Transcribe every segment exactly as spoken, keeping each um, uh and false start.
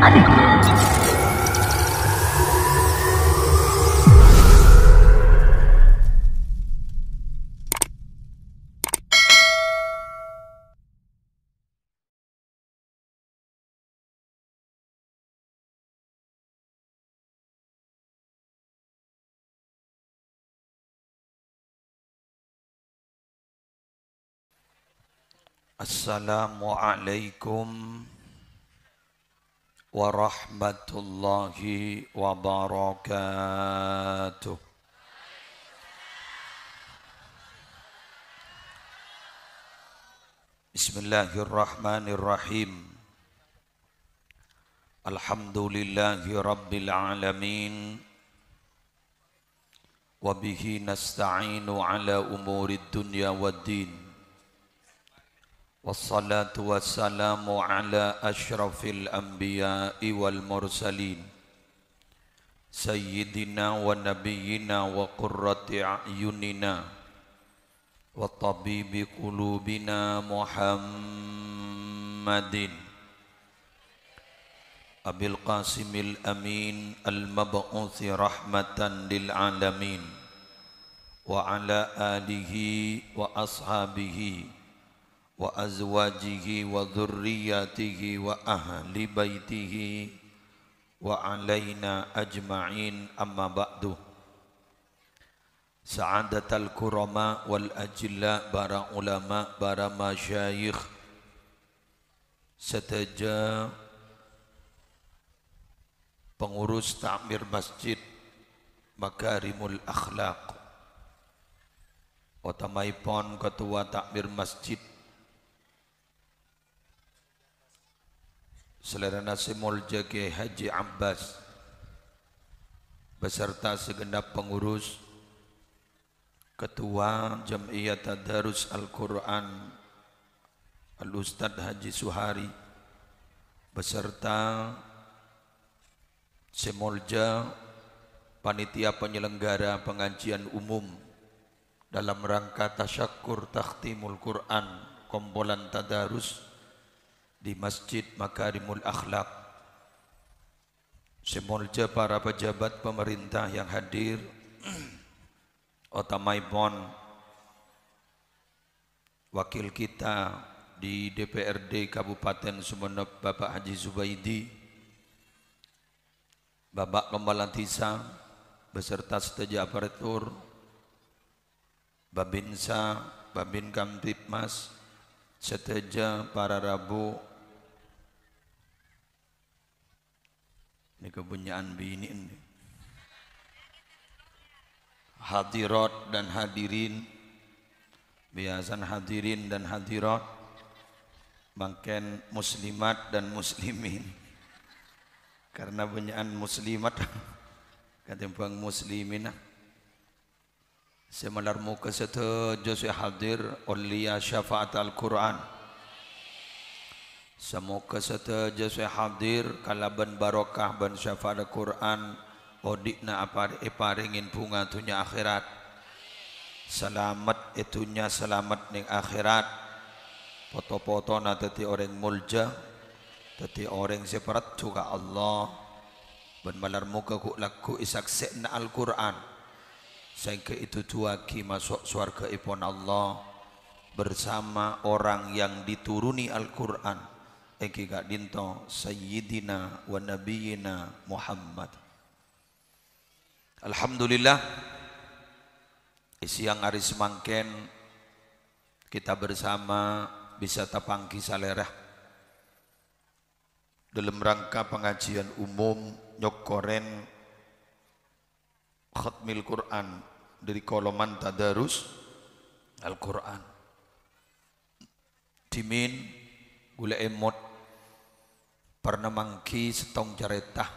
Assalamualaikum warahmatullahi wabarakatuh. Bismillahirrahmanirrahim. Alhamdulillahi rabbil alamin. Wabihi nasta'inu ala umurid dunya waddin. Wassalatu wassalamu ala ashrafil anbiya'i wal mursalin Sayyidina wa nabiyyina wa qurrati a'yunina wa tabibi qulubina Muhammadin Abil Qasimil Amin al-mab'uthi rahmatan lil alamin wa ala alihi wa ashabihi wa azwajihi wa dhurriyyatihi wa ahli baitihi wa alaina ajma'in, amma ba'du. Sa'adatal kurama wal ajilla, para ulama, para masyayikh, seteja pengurus takmir masjid Makarimul Akhlaq, otamaipun ketua takmir masjid Saudara Nasimul Jage Haji Abbas beserta segenap pengurus, ketua Jam'iyat Tadarus Al-Quran Al-Ustadz Haji Suhari beserta Semolja, panitia penyelenggara pengajian umum dalam rangka tasyakur takhtimul Quran kompolan Tadarus di Masjid Makarimul Akhlaq, semolja para pejabat pemerintah yang hadir, otamaipun wakil kita di D P R D Kabupaten Sumeneb Bapak Haji Zubaidi, Bapak Kepala Desa beserta seteja aparatur, Babinsa, Babin Kamtipmas, seteja para rabu. Ini kepunyaan bini ini. Hadirat dan hadirin, biasan hadirin dan hadirat, bangken muslimat dan muslimin. Karena punyaan muslimat, katimbang muslimin. Semalar muka seteja saya hadir ulia syafaat Al-Quran. Semoga seteja saya hadir kalaban barokah ban syafaat Al-Quran, odikna apari iparingin bunga tunya akhirat, selamat itunya selamat ning akhirat, foto-foto na tati orang mulja, tati orang separat juga Allah, ban malar muka ku laku isakse na Al-Quran, sehingga itu tuaki masuk surga ipon Allah bersama orang yang dituruni Al-Quran. Eki gak dinto Sayyidina wa Nabiyina Muhammad. Alhamdulillah, siang hari semangken kita bersama bisa tapangki salerah dalam rangka pengajian umum nyokoren khatmil Quran dari koloman Tadarus Al-Quran. Dimin gula emot pernah mangki setong caretah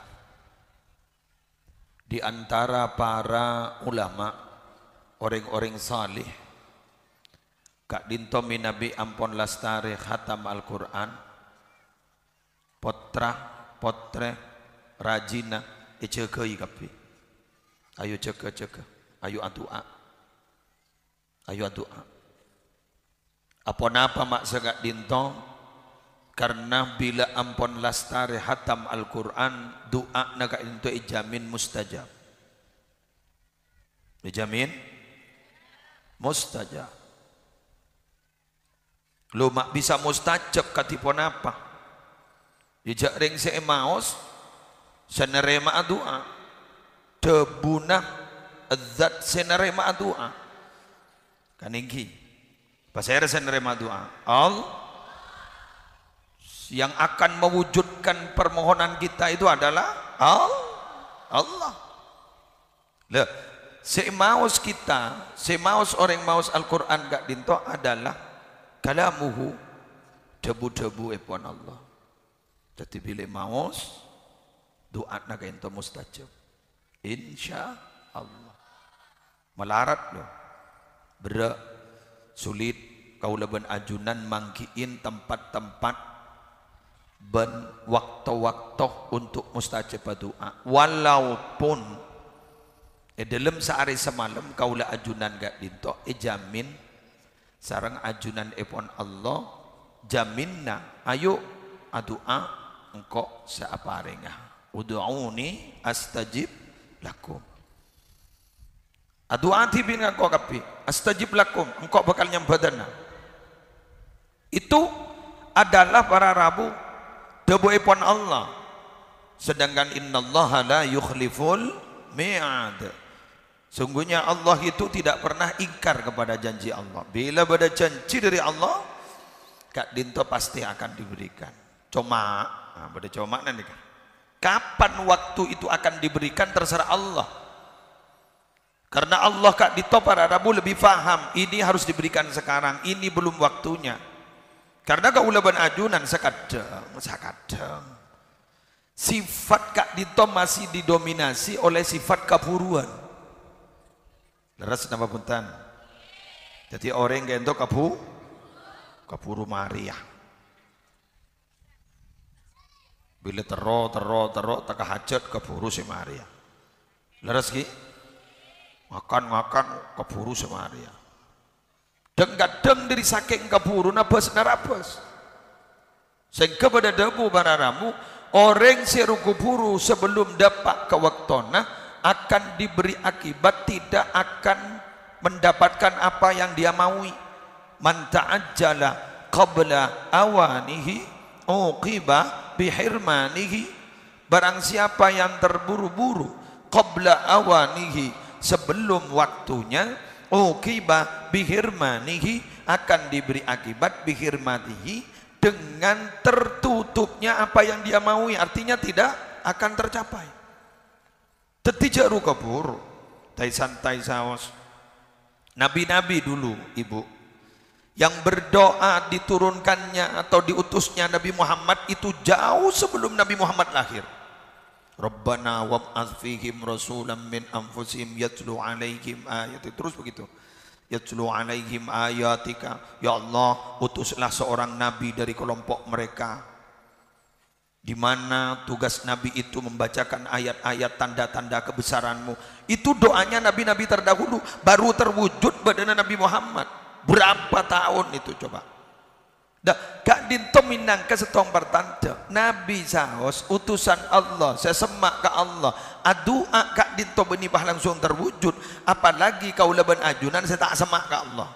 di antara para ulama orang-orang salih kak dinto minabi ampon lastare khatam Al-Quran potra potre rajina ecekei kapi ayo ceka ceka ayo adua ayo adua apa napa mak segak dinto Karena bila ampun lastari hatam Al-Quran, doa naga itu ijamin mustajab. Ijamin mustajab. Lu mak bisa mustajab katipun apa? Dijak ring seemaos, senerema doa. Debuna zat senerema doa. Kaninggi. Pasir senerema doa. Allah yang akan mewujudkan permohonan kita itu adalah Allah. Lah, semaus kita, semaus orang maus Al-Qur'an gak dinto adalah kalamuhu, debu-debu epon Allah. Jadi bila maus doa naga ento mustajab. Insya Allah. Melarat loh. Berak sulit kau leben ajunan mangkiin tempat-tempat ben waktu-waktu untuk mustajab doa, walaupun eh, dalam sehari semalam kaulah ajunan gak dinto eh jamin sarang ajunan epon Allah jaminna ayo doa engkau seaparengah ud'uni astajib lakum doa tibin engkau kapi astajib lakum engkau bakal nyambadana. Itu adalah para rabu debu epon Allah. Sedangkan innallaha la yukhliful mi'ad. Sungguhnya Allah itu tidak pernah ingkar kepada janji Allah. Bila ada janji dari Allah, kak dinto pasti akan diberikan. Cuma, nah, pada cuma nanti kan. Kapan waktu itu akan diberikan terserah Allah. Karena Allah kak dinto para rabu lebih faham. Ini harus diberikan sekarang. Ini belum waktunya. Karena kaulaban ajunan sekadang, sekadang sifat kak dito masih didominasi oleh sifat kapuruan. Leres nama punten. Jadi orang gento kapu, kapuru Maria. Bila tero tero tero tak hajat kapuru si Maria. Leres ki? Makan makan kapuru si Maria. Dan kadang dari saking kapuru nabas narabas. Sehingga pada debu bararamu orang seru kuburu sebelum dapat ke waktona akan diberi akibat tidak akan mendapatkan apa yang dia maui. Man ta'ajjala qabla awanihi uqiba bihirmanihi. Barang siapa yang terburu-buru qabla awanihi sebelum waktunya uqiba bihirmanihi akan diberi akibat bihirmatihi dengan tertutupnya apa yang dia maui, artinya tidak akan tercapai. Tetijaru kabur tai santai saos. Nabi-nabi dulu ibu yang berdoa diturunkannya atau diutusnya Nabi Muhammad itu jauh sebelum Nabi Muhammad lahir. Rabbana wab'ats fihim rasulan min anfusihim yatlu alaihim ayati, terus begitu. Yatlu alaihim ayatika, ya Allah utuslah seorang nabi dari kelompok mereka, di mana tugas nabi itu membacakan ayat-ayat tanda-tanda kebesaranmu. Itu doanya nabi-nabi terdahulu, baru terwujud badan Nabi Muhammad. Berapa tahun itu coba? Dah, kak dinto minang ke setong pertanda Nabi saos utusan Allah, saya semak ke Allah. Adua kak dinto benibah langsung terwujud. Apalagi kau leban ajunan saya tak semak ke Allah.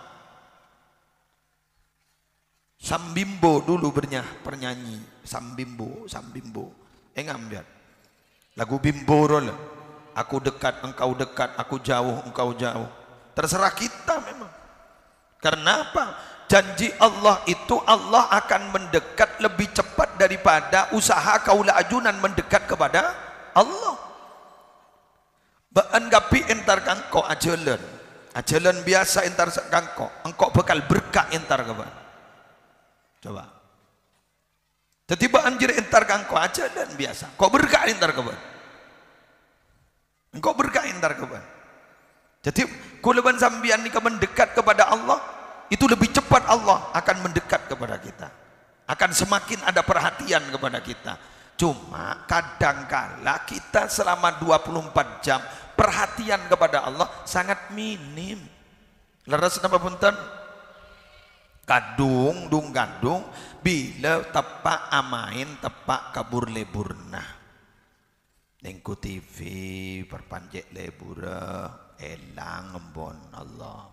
Sambimbo dulu bernyah pernyanyi Sambimbo, Sambimbo. Eh ngambil lagu Bimboro lah. Aku dekat, engkau dekat, aku jauh, engkau jauh. Terserah kita memang. Karena apa? Janji Allah itu Allah akan mendekat lebih cepat daripada usaha kaula ajunan mendekat kepada Allah. Baanggapi entar kangko ajalan, ajalan biasa entar kangko, engkau bakal berkah entar kawan. Coba. Tiba anjir entar kangko ajalan biasa, kau berkah entar kawan. Engkau berkah entar kawan. Jadi kulaban sambian ni mendekat kepada Allah. Itu lebih cepat Allah akan mendekat kepada kita, akan semakin ada perhatian kepada kita. Cuma kadangkala kita selama dua puluh empat jam perhatian kepada Allah sangat minim. Leres napa punten? kadung dung kadung bila tepak amain tepak kabur leburna nengku T V perpanjek lebura elang embon Allah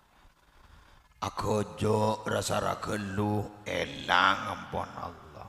aku jo rasa rakelu elang embon Allah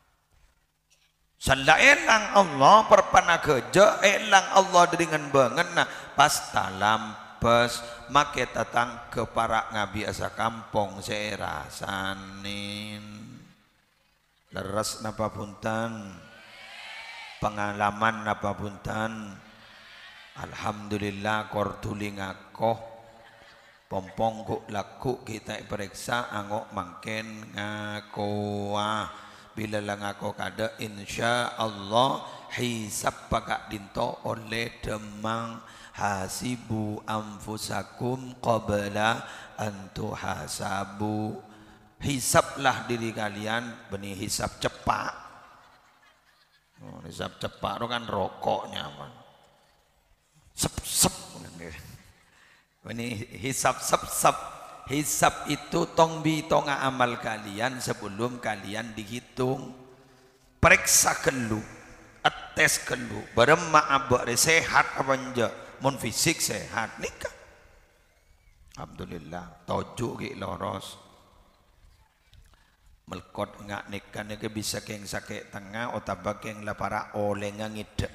sala elang Allah perpana kerja elang Allah dengan banget nah pas talam pas make tatang ke para ngabiasa kampung serasanin leres napa punten pengalaman napa punten alhamdulillah kortuli ngakoh pompong kuk laku kita periksa angok mangken ngakoah bila lang ngakoh kada insya Allah hisab pakak dinto oleh demang hasibu anfusakum qabla antu hasabu hisablah diri kalian benih hisab cepat oh, hisab cepat itu kan rokoknya man. Sep sep benih hisab sep sep hisab itu tong bi tonga amal kalian sebelum kalian dihitung periksa kelu tes kelu bareng maabak sehat apa enggak mun fisik sehat nikah alhamdulillah tojuk ki loros melkot ngak nikah nika bisa keng sakit tengah otabak keng la para oleh ngide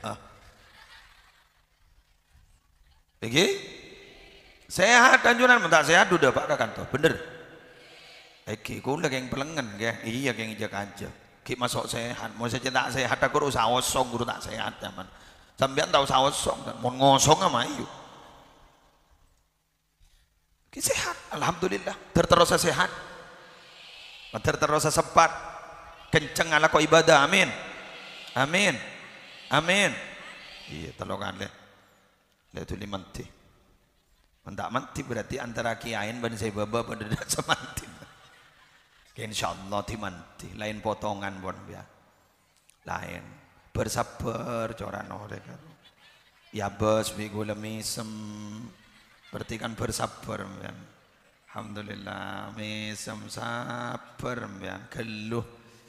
lagi sehat anjuran mentak sehat udah pak kantor bener iki ku lagi yang pelengen ya iya keng ijak aja ki masuk sehat mau saja tak sehat aku usah osong guru tak sehat zaman sampean tahu sawosong mau ngosong sama ayu ki sehat alhamdulillah terterus sehat terterus sempat kenceng ala ko ibadah amin amin amin iya tolongan le le tu limanti mendak manti berarti antara kiain ban saya baba pada semanti insyaallah timanti lain potongan bon ya lain bersabar coran orek ya bos minggu lemisem berarti kan bersabar kan alhamdulillah misem sabar kan geluh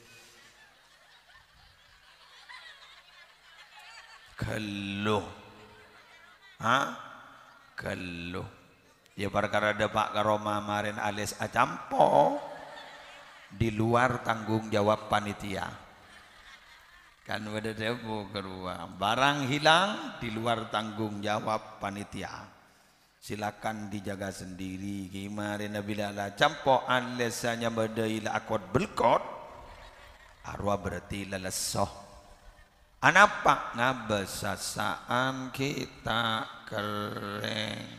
geluh ha geluh ya perkara ada Pak Karoma marin alias acampo di luar tanggung jawab panitia kan wadah debu kedua barang hilang di luar tanggung jawab panitia silakan dijaga sendiri gimana bila la campo alesanya badai la akod belkot arwah berarti lelesoh anapa ngabesasaan kita kering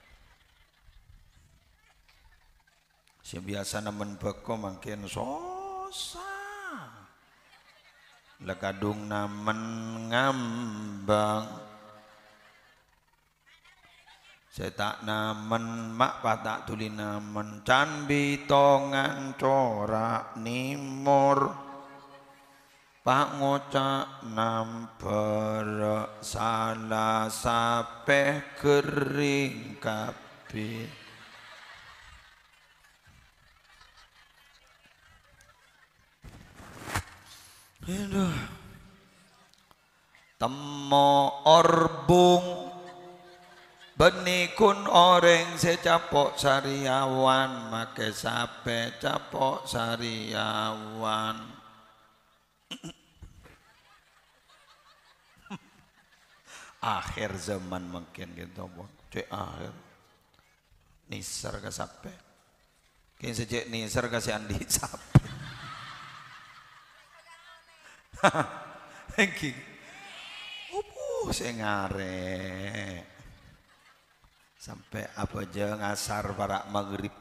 si biasa nemen beko makin sosa lekadung namen ngambang saya tak namen mak patak tuli namen can bitongan corak nimur pak ngocak namper salah sapeh kering kabeh aduh temo orbung benikun oreng secapok sariawan make sape capok sariawan akhir zaman mungkin gitu bon cek akhir nisar ke sape kini sejak nisar kasih andi sape Hengki, upuh saya ngare sampai apa aja ngasar para maghrib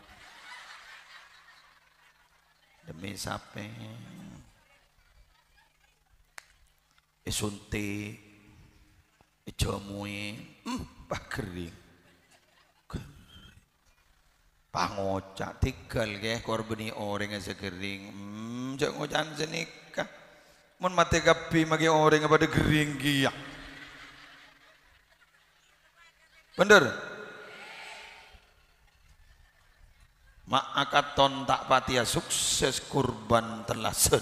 demi sape esunti ejamui hmm, pak kering pangocak tigal ke korbani orang yang segering hmm, jangan ngocan senikah mun mati kapi magi orang yang pada gering giyak bener mak akaton tak patia sukses kurban telasen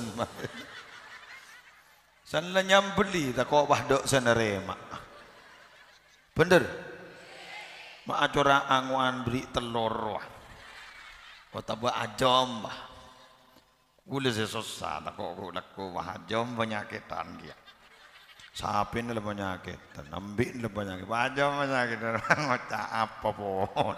sanla nyambeli tak kok bahdok sanare mak bener mak acora anguan beri telur wah kota buat ajom bah gula sesusah tak kok laku wah ajom penyakitan dia sapin le penyakitan ambik le penyakit ajom penyakitan ngocak apa pun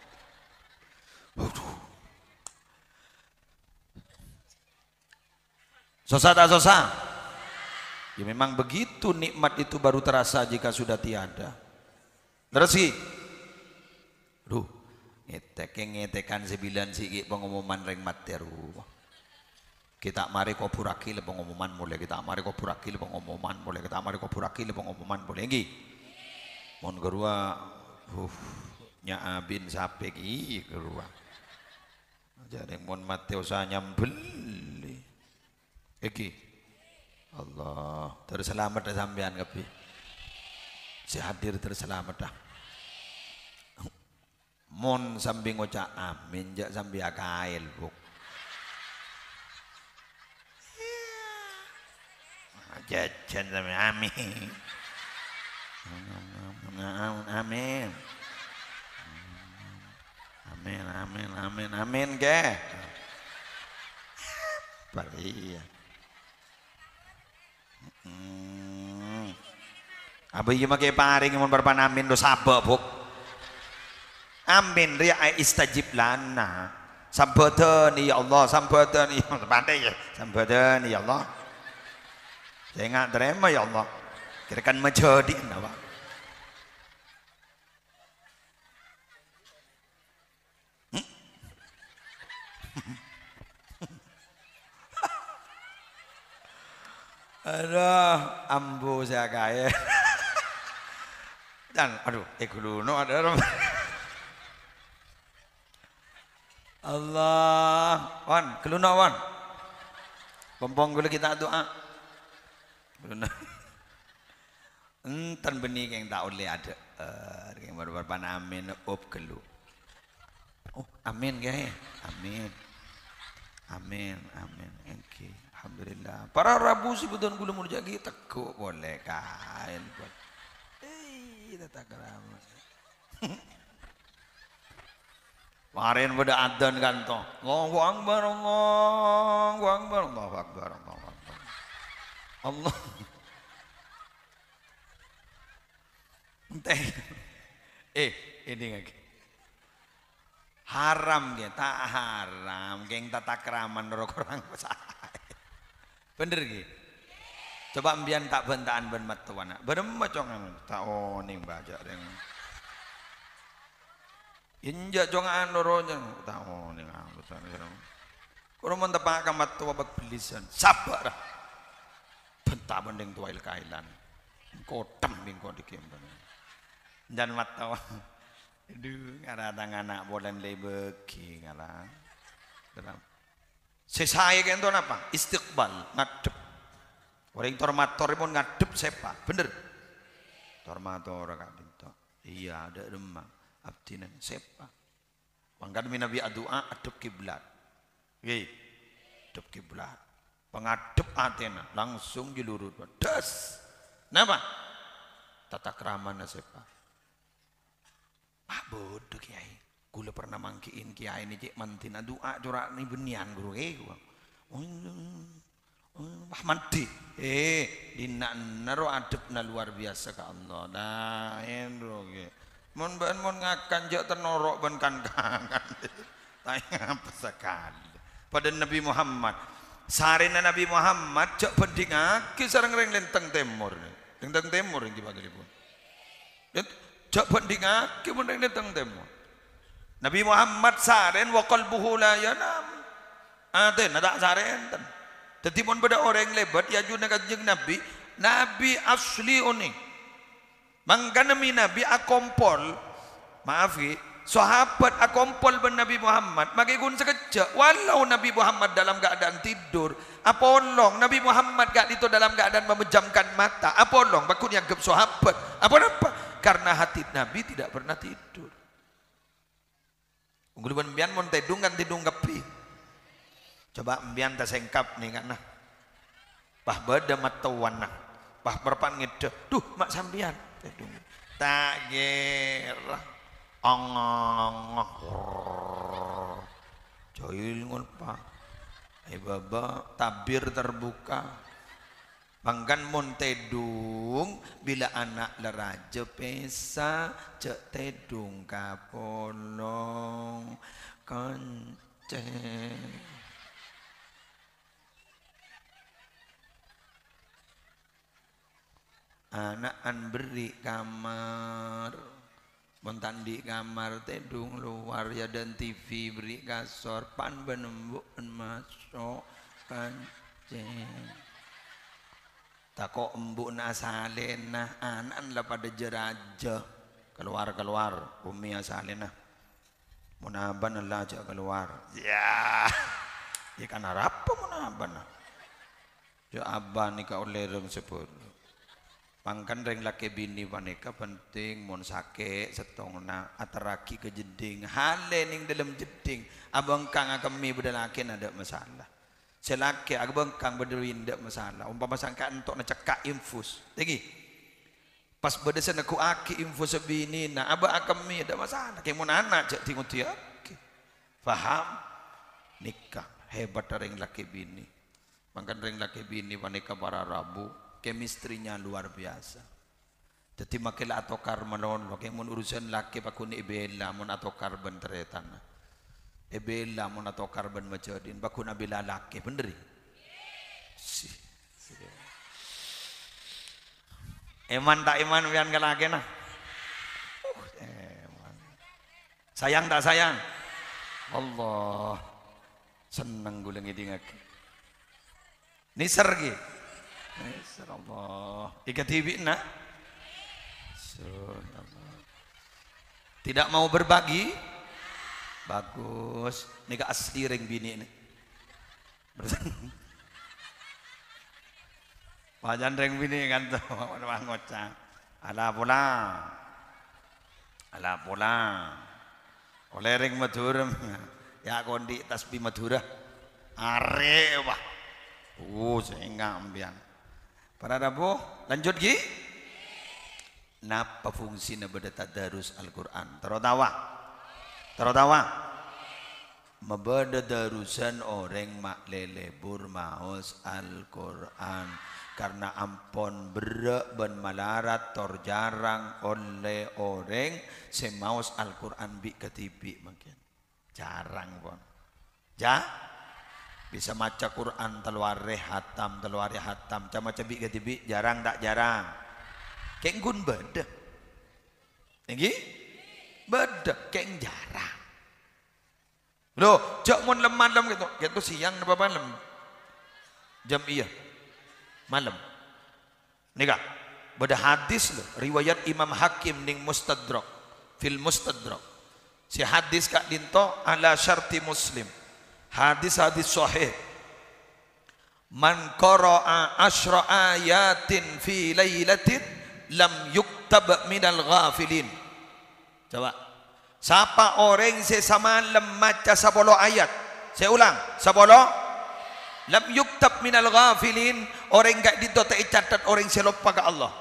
susah tak susah ya memang begitu nikmat itu baru terasa jika sudah tiada terus sih duh ngetek ngetekan sembilan sigi pengumuman ring materu kita mari kau puraki le pengumuman boleh kita mari kau puraki le pengumuman boleh kita mari kau puraki le pengumuman boleh ngi mon gerua uh nya bin sape ki gerua jadi mon mateo sa nyambel iki Allah terselamat dah sampean kapi si hadir terselamat dah mon sambil ngocak amin jak sambil akail buk jajan sambil amin amin amin amin amin amin ke bari hmm abi ieu make paring mun barpan amin do sabab buk amin ria istajib lana sampatan ya Allah sampatan ya pandai ya sampatan ya Allah saya nggak terima ya Allah kirakan menjadi apa hmm? aduh ambu saya kaya dan aduh ekuluno ada Allah wan keluna wan pompong gula kita doa keluna enten benih yang tak oleh ada yang baru baru amin op kelu oh amin gaya amin amin amin oke alhamdulillah para rabu sebutan gula mau jadi tekuk boleh kain buat eh tak keramas kemarin pada adzan kan toh Allahu Akbar Allahu Akbar Allahu Akbar Allahu Akbar Allah enteh eh ini lagi haram ge tak haram geng tata keraman orang orang bener ge coba ambian tak bentaan ben matuana berem macongan tak oh ning baca dengan injak jongan noronya tahu nih ngalusan sekarang kalau mau tepak kamat tua bak belisan sabar bentar mending tua ilkailan kotem minggu dikemban dan mata aduh ada tangan anak bolan lebeki ngalah dalam sesaya kan tuh apa istiqbal ngadep orang tormator pun ngadep sepa bener tormator kak binto iya ada remang abdinan sepa pangkat Nabi doa adep kiblat nggih adep kiblat pengadep atena langsung dilurut das napa tata keramana sepa ah bodoh kiai kula pernah mangkiin kiai ini cek mantina doa corak ni benian guru eh gua wah mandi eh dina naro adepna luar biasa ka Allah nah endro ge mon ban mon ngakan jak ternorok ban kan kangan tanya apa sekali pada Nabi Muhammad sarina Nabi Muhammad jak pendingake sareng reng lenteng timur lenteng timur iki bagelipun jak pendingake mun reng lenteng timur Nabi Muhammad saren wa qalbuhu la yanam aten ada saren dadi mun beda orang lebat ya juna kanjeng Nabi Nabi asli uning mangkana mi Nabi akompol maafi sahabat akompol ben Nabi Muhammad magigun sekejap walau Nabi Muhammad dalam keadaan tidur apa olong Nabi Muhammad gak itu dalam keadaan memejamkan mata apa olong bakun yang gep sahabat apa apa karena hati Nabi tidak pernah tidur Ungguliban mbian mon tedung kan tidung kepi. Coba mbian ta sengkap nih kan nah. Pah beda matuan nah. Pah berpan ngede. Duh mak sambian tedung. Tak gerah. Ong. Joil ngon pa. Ai baba tabir terbuka. Bangkan mon tedung bila anak leraja pesa cek tedung kapolong kanceng. Anak an beri kamar montandi kamar tedung luar ya dan T V beri kasor pan benembuk masuk kanceng. Tako embuk na asalin nah anan lah pada jeraja keluar keluar umi asalin nah munaban Allah aja keluar ya ya kan harap munaban nah ya abah nikah oleh reng sepuluh pangkan reng laki bini panika penting mon sake setong na ataraki ke jeding hale ning dalam jeding abang kang kami bedalakin ada masalah selaki agak kang berderin ndak masalah umpama sangka entok na cekak infus tinggi pas bedesan aku aki infus sebini na aba akami ada masalah kayak mun anak cek tingut dia faham nikah hebat ring laki bini mangkan ring laki bini wanita para rabu kemistrinya luar biasa jadi makilah atau karmanon kayak mun urusan laki pakuni ibela mun atau karban teretana ebela mun atau karban majadin bakun abila laki bener si, si. Eman tak iman pian kalake nah uh, eman sayang tak sayang Allah seneng guleng idingake niser ki niser Allah ikat tibi nak tidak mau berbagi bagus ini ke asli ring bini ini wajan ring bini kan tuh ngocah ala pulang ala pulang oleh ring Madura ya kondi tasbih Madura are wah uh sehingga ambian para rabu lanjut gi napa fungsinya beda tadarus Al-Quran terotawa terutawa mebeda darusan orang mak lelebur maos Al-Quran karena ampon berek ben malarat tor jarang oleh orang semaus Al-Quran bi ketibi makin jarang pon ja bisa maca Quran teluare hatam teluare hatam cama cabi ketibi jarang tak jarang kayak gun beda tinggi beda kayak jarang loh jak mun lem malam gitu gitu siang apa malam jam iya malam nikah beda hadis loh riwayat Imam Hakim ning Mustadrak fil Mustadrak si hadis kak dinto ala syarti Muslim hadis-hadis sahih man qara'a asyra ayatin fi lailatin lam yuktab minal ghafilin. Coba, siapa orang sesama maca sepuluh ayat? Saya ulang, sepuluh. Lam yuktab minal ghafilin, orang gak ditotai catat orang selupa ke Allah.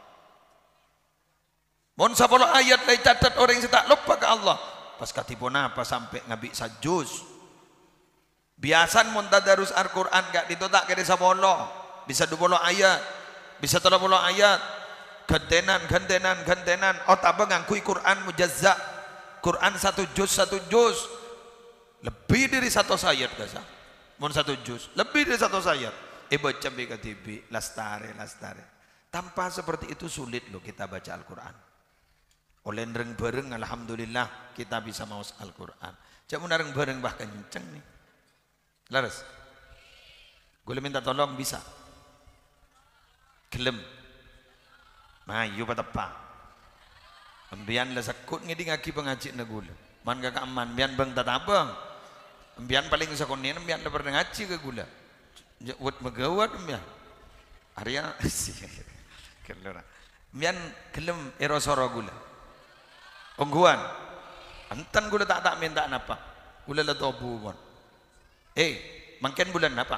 Mon sepuluh ayat lay catat orang tak lupa ke Allah. Pas katipun apa sampai ngabi sajus. Biasan mon tadarus Al-Quran gak ditotak ke sepuluh, bisa dua puluh ayat, bisa tiga puluh ayat. Gentenan, gentenan, gentenan. Oh tabang ngangkui Quran mujazza. Quran satu juz, satu juz. Lebih dari satu ayat kasa. Mon satu juz, lebih dari satu ayat. Eh baca B K T B, lastare, lastare. Tanpa seperti itu sulit loh kita baca Al-Quran. Oleh ngereng bareng, alhamdulillah kita bisa maus Al-Quran. Cak menareng bareng bah kenceng nih. Laras. Gue minta tolong bisa. Gelem. Mayu patepa. Embian lah sakut ngedi ngaki pengaji nagula. Man kakak aman, bian bang tatabang. Embian paling sakoni, embian lah pernah ngaji ke gula. Jawat megawat embian. Arya sih. Kelora. Embian kelem erosoro gula. Ongguan. Antan gula tak tak minta napa. Gula la tobu pun. Eh, mangken bulan apa?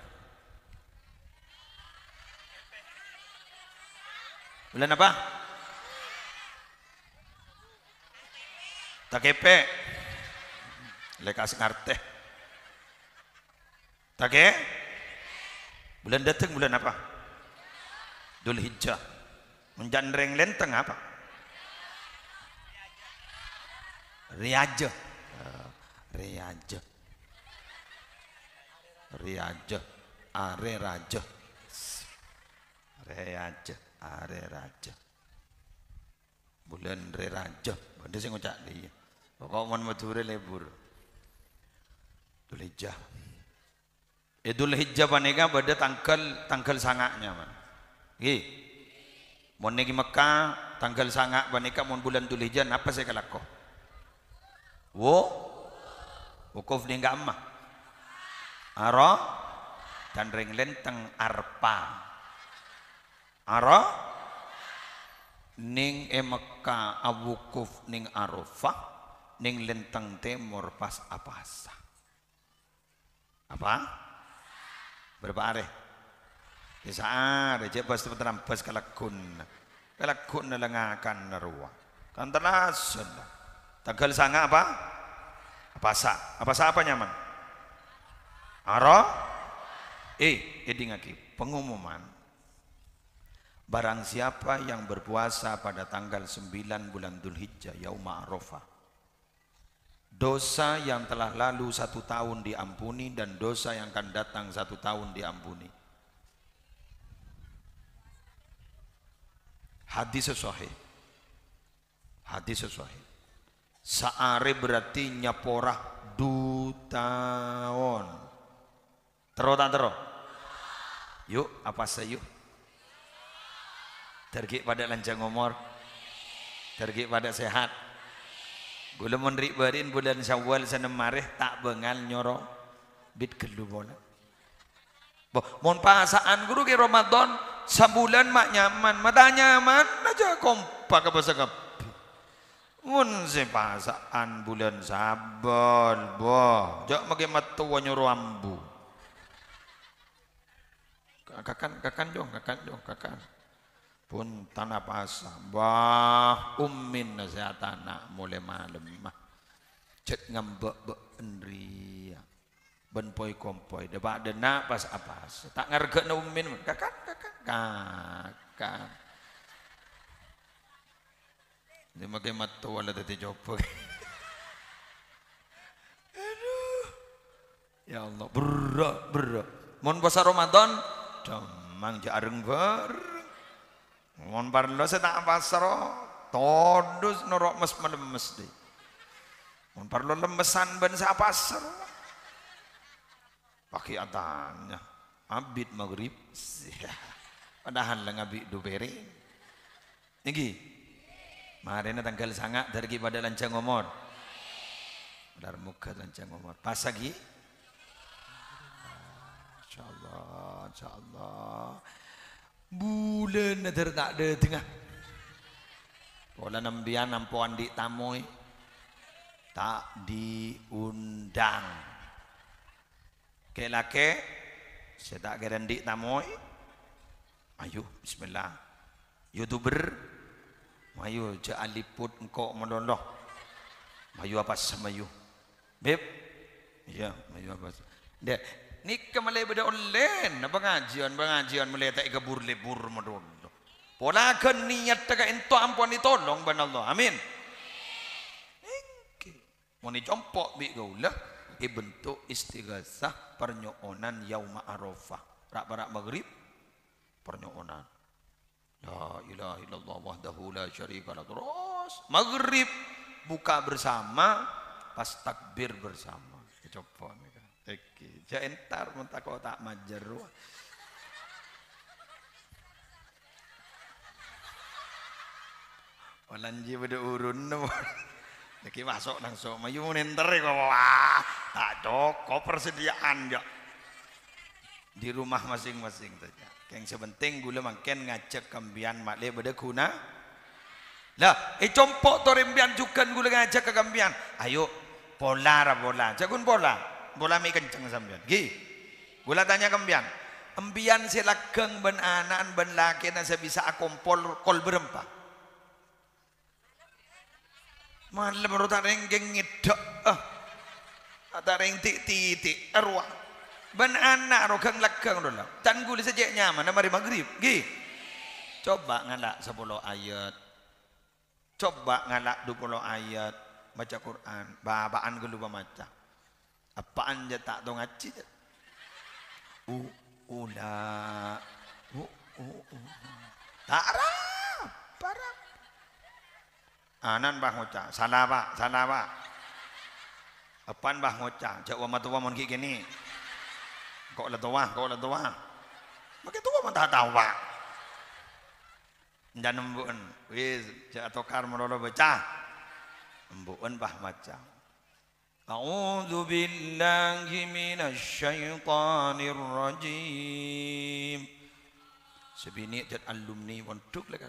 Bulan apa? Takepe. Lekas ngarte. Take? Bulan datang bulan apa? Dzulhijjah. Menjandreng lenteng apa? Riaja. Riaja. Riaja. Are raja. Riaja. Are raja. Bulan re raja. Benda sing ngucap dia. Pokok mon madure lebur. Dzulhijjah. Idul Hijjah paneka pada tanggal tanggal sangaknya man. Nggih. Mon niki Mekah tanggal sangak paneka mon bulan Dzulhijjah apa saya kalako? Wo wukuf ning amah. Ara dan ring lenteng arpa. Ara ning e Mekah awukuf ning Arafah ning lenteng timur pas apasa. Apa? Berapa are? Bisa are, cek pas teman pas kalakun, kalakun nalangakan naruah. Kantanasan. Tanggal sanga apa? Apasa? Apasa apa nyaman? Ara? Eh, eding lagi pengumuman. Barang siapa yang berpuasa pada tanggal sembilan bulan Dzulhijjah, yauma Arafah. Dosa yang telah lalu satu tahun diampuni dan dosa yang akan datang satu tahun diampuni. Hadis sahih. Hadis sahih. Saare berarti nyaporah du tahun. Tero tak tero? Yuk, apa sayuk? Tergik pada lanjang umur. Tergik pada sehat. Gula menrik barin bulan Syawal sana mareh tak bengal nyoro bit kelu bola. Boh, mon pasaan guru ke Ramadan sebulan mak nyaman, mata nyaman aja kompak apa sekap. Mun se pasaan bulan Sabal, boh, jak make matu nyoro ambu. Kakan kakan dong, kakan dong, kakan. Pun tanah pasah bah ummin nasihatana mulai malam mah cet ngambek be endria ben poi kompoi debak dena pas apa tak ngargena ummin kakak kakak kakak dia makai mata wala tadi coba aduh ya Allah berat berat mon puasa Ramadan damang jareng ber mon parlo saya tak pasro todus norok mes melemes deh mon parlo lemesan ben saya pasro pakai atannya abid maghrib padahal lah ngabid dubere niki marina tanggal sangat dari pada lancang umur dar muka lancang umur pas lagi insyaallah insyaallah bulan nadar tak ada tengah pola nambian nampuan di tamoy tak diundang ke lake saya tak kira di tamoy ayo bismillah youtuber ayo jangan liput engkau meloloh ayo apa sama ayo beb iya ayo apa dek nikah mulai pada online pengajian pengajian mulai tak kabur lebur medondo pola kan niat tak ento ampun ditolong ban Allah amin mau dicompok bi gaulah i bentuk istighasah pernyokonan yauma Arafah rak barak maghrib pernyokonan la ilaha illallah wahdahu la syarika lah terus maghrib buka bersama pas takbir bersama coba nih Oke, ja entar mentak kau tak majer. Walanji pada urun no. Lagi masuk langsung mayu nenter kau wah. Tak cukup persediaan ya. Di rumah masing-masing saja. Yang sepenting gula makin ngajak kambian makle pada kuna. Lah, eh compok to rembian jukan gula ngajak ke kambian. Ayo bola ra bola. Jagun bola. Bola mi kenceng sampean. Gi. Gula tanya kambian. Embian silageng ben anak ben laki na bisa akompol kol berempat. Malam ro ta renggeng ngedok. Ah. Ta reng titik-titik arwah. Ben anak ro kang lageng ro lah. Tan gula sejak nyaman mari maghrib. Gi. Coba ngalak sepuluh ayat. Coba ngalak dua puluh ayat baca Quran, babaan gue lupa maca. Apaan je tak tahu ngaji. U ula u u u. Tarap, parap. Anan bah ngoca, sana pak, sana pak. Apaan bah ngoca, cak wa matu wa mon ki gini. Kok la tua, kok la tua. Makin tua mah tak tahu pak. Jangan embuan, wis cak tokar merolo baca, embuan bah maca. A'udzu billahi minasy syaithanir rajim. Sebini jad alumni wontuk lah kan.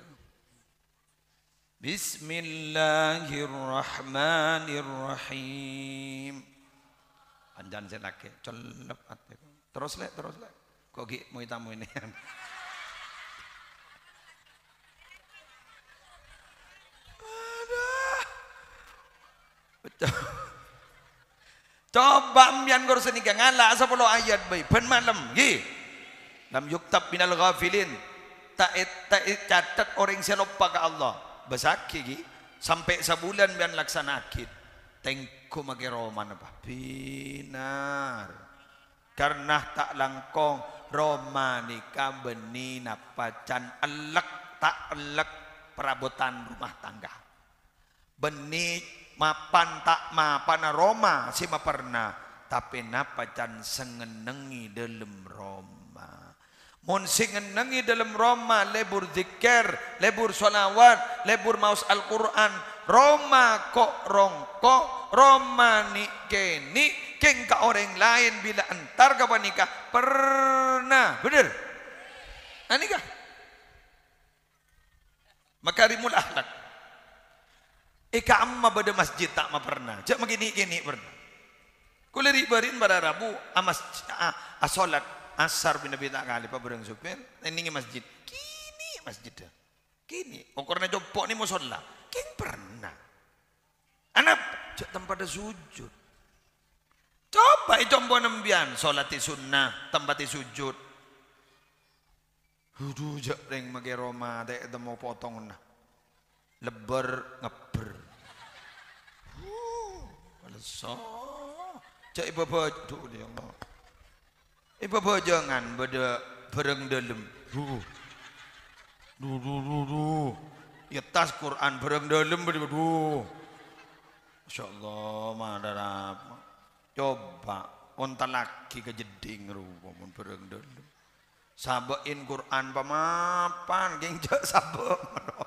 Bismillahirrahmanirrahim. Panjan selake, celep ate. Terus lek, terus lek. Kok gi mau tamu ini. Coba ambian gor senika ngala sepuluh ayat baik ben malam nggih. Lam yuktab minal ghafilin. Tak tak catat orang yang lupa ke Allah. Besaki nggih sampai sebulan bian laksanakin. Tengku mage roman apa? Binar. Karena tak langkong romanika benina pacan elek tak elek perabotan rumah tangga. Benih mapan tak mapan Roma si maperna tapi napa can sengenengi dalam Roma mun sengenengi dalam Roma lebur zikir lebur sholawat lebur maus Al-Quran Roma kok rongko Roma ni keni keng ka orang lain bila antar ka nikah pernah bener anikah makarimul akhlak. Ika amma pada masjid tak ma pernah. Jak begini gini pernah. Kuleri barin pada Rabu amas asolat asar bin Nabi tak kali pa bereng supir. Ini masjid. Kini masjid dah. Kini. Okorna jopok ni musola. King pernah. Anak jak tempat sujud. Coba itu mbok nembian solati sunnah tempat sujud. Hudu jak reng mage Roma dek temu potong nah. Lebar ngeber. Alasan. Cak ibu baju dia Allah. Ibu jangan beda bereng dalam. Du du du du. Ya tas Quran bereng dalam beda du. Masya Allah madara. Coba onta laki ke jeding rupa mun bereng dalam. Sabain Quran pamapan geng jak sabak.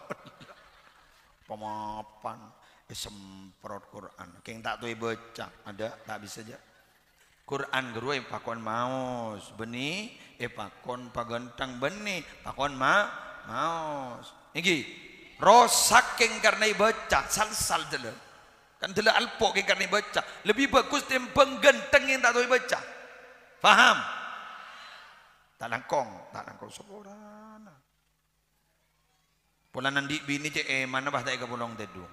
Pemapan semprot Quran keng tak tuh baca ada tak bisa aja Quran geruai pakon maus beni eh pakon pagentang beni pakon ma maus iki rosak keng karena baca sal-sal dele kan dele alpo keng karena baca lebih bagus timbang genteng yang tak tuh baca paham tak langkong tak langkong seorang Pula nandi bini cek eman apa tak kepulong tedung.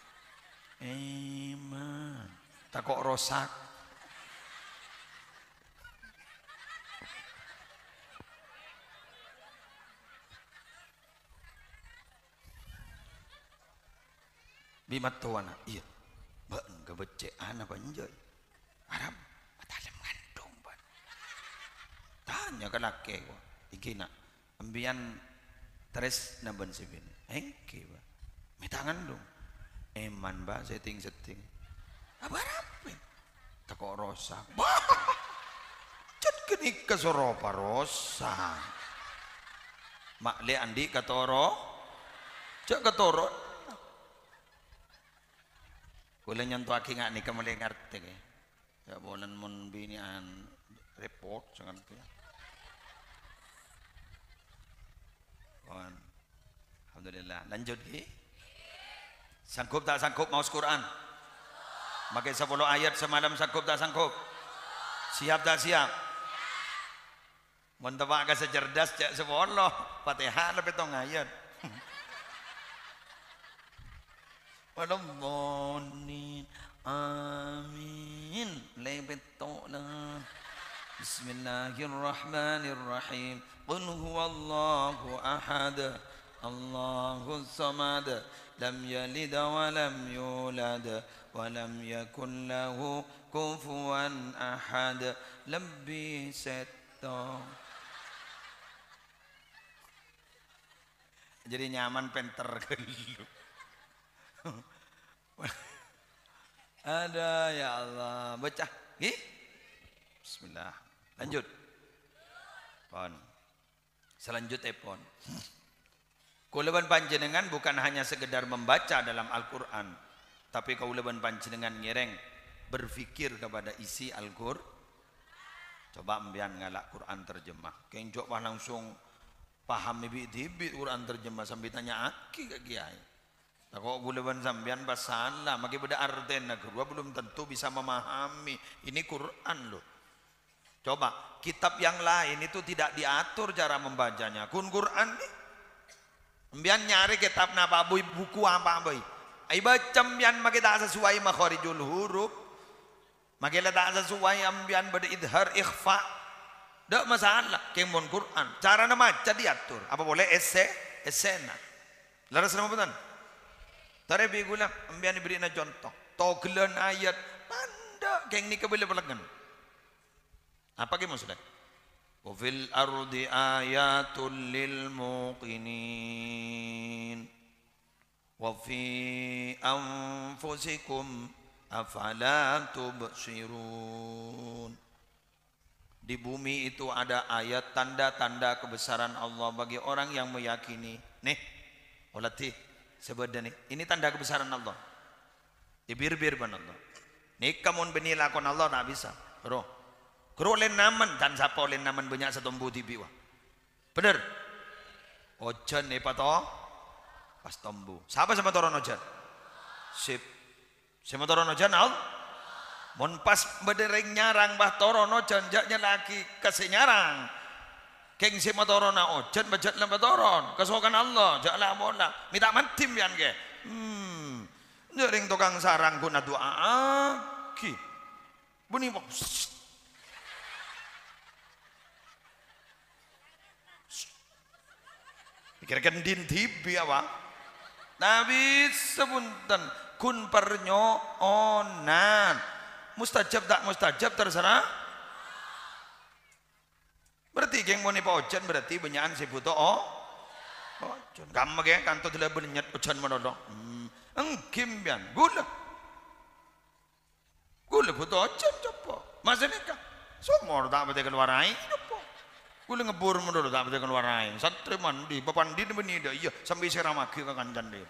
Eman tak kok rosak. Bimat tuana iya. Ba enggak becek ana panjai. Arab matalam ngandung ban. Tanya ke laki ko. Iki nak ambian Tres na ban sibin, engke ba, may tangan dong, eman ba setting setting, abarapin, tako rosa, bah, cat kenik kasoropa rosa, makle andi katoro, cak katoro, kulen yang tu aki ngak ni kamale ngarte ke, ya bolan mon bini an report jangan tu ya. Alhamdulillah lanjut ki Sanggup tak sanggup maus Quran? Pakai sepuluh ayat semalam sanggup tak sanggup? Siap tak siap? Mentawak ke secerdas cak sepuluh Fatihah lebih tong ayat. Walhamdulillah. Amin. Lebih tong lah. Bismillahirrahmanirrahim. Qul huwallahu ahad. Allahus samad. Lam yalid wa lam yulad wa lam yakun lahu kufuwan ahad. Lebih seto. Jadi nyaman penter gelu. Ada ya Allah. Baca. Ih. Bismillah. Lanjut. Pon. Selanjutnya pon. Kaulaban panjenengan bukan hanya sekedar membaca dalam Al-Qur'an, tapi kaulaban panjenengan ngereng berfikir kepada isi Al-Qur'an. Coba ambian ngalak Quran terjemah. Keng coba langsung paham ibi-ibi Quran terjemah sambil tanya aki ke kiai. Tak kok kaulaban sambian basalah, maki beda artinya kedua belum tentu bisa memahami. Ini Quran loh. Coba kitab yang lain itu tidak diatur cara membacanya. Kun Quran nih. Mbian nyari kitab napa boy buku apa boy. Ai baca mbian maki tak sesuai makharijul huruf. Maki tak sesuai ambian pada idhar ikhfa. Dak masalah kemon Quran. Cara nama baca diatur. Apa boleh esse esena. Laras nama betul. Tare bigula ambian diberi na contoh. Toglan ayat panda keng ni kabel pelagan. Apa ke maksudnya? Wa fil ardi ayatul lil muqinin wa fi anfusikum afala tubsirun. Di bumi itu ada ayat tanda-tanda kebesaran Allah bagi orang yang meyakini. Nih, olati sebeda nih. Ini tanda kebesaran Allah. Ibir-bir ban Allah. Nih kamu benilakon Allah tak bisa. Bro. Kero len naman dan sapa len naman banyak setombu tibi wah. Bener. Ojan ne pato pas tombu. Siapa sama toron ojan? Sip. Sama toron ojan al. Mon pas bedereng nyarang bah toron ojan jaknya lagi kasih nyarang. Keng sama toron ojan bajat lemba toron. Kesokan Allah jak lah mola. Minta mantim yan ke. Hmm. Nyering tukang sarang guna doa. Ki. Bunyi bok. Kira-kira din tibi apa? Nabi sepunten kun pernyo'onan. Mustajab tak mustajab terserah. Berarti geng mau nipa ojan berarti banyakan si buto oh. Ojan. Kamu geng kanto tidak bernyat ojan menodong. Hmm. Engkim bian gula. Gula buto ojan coba. Masa nikah. Semua tak betul keluar air. Kula ngebur menurut tak betul keluar air. Santri mandi, papandi ni beni dah. Iya, sambil saya ramaki ke kancan dia.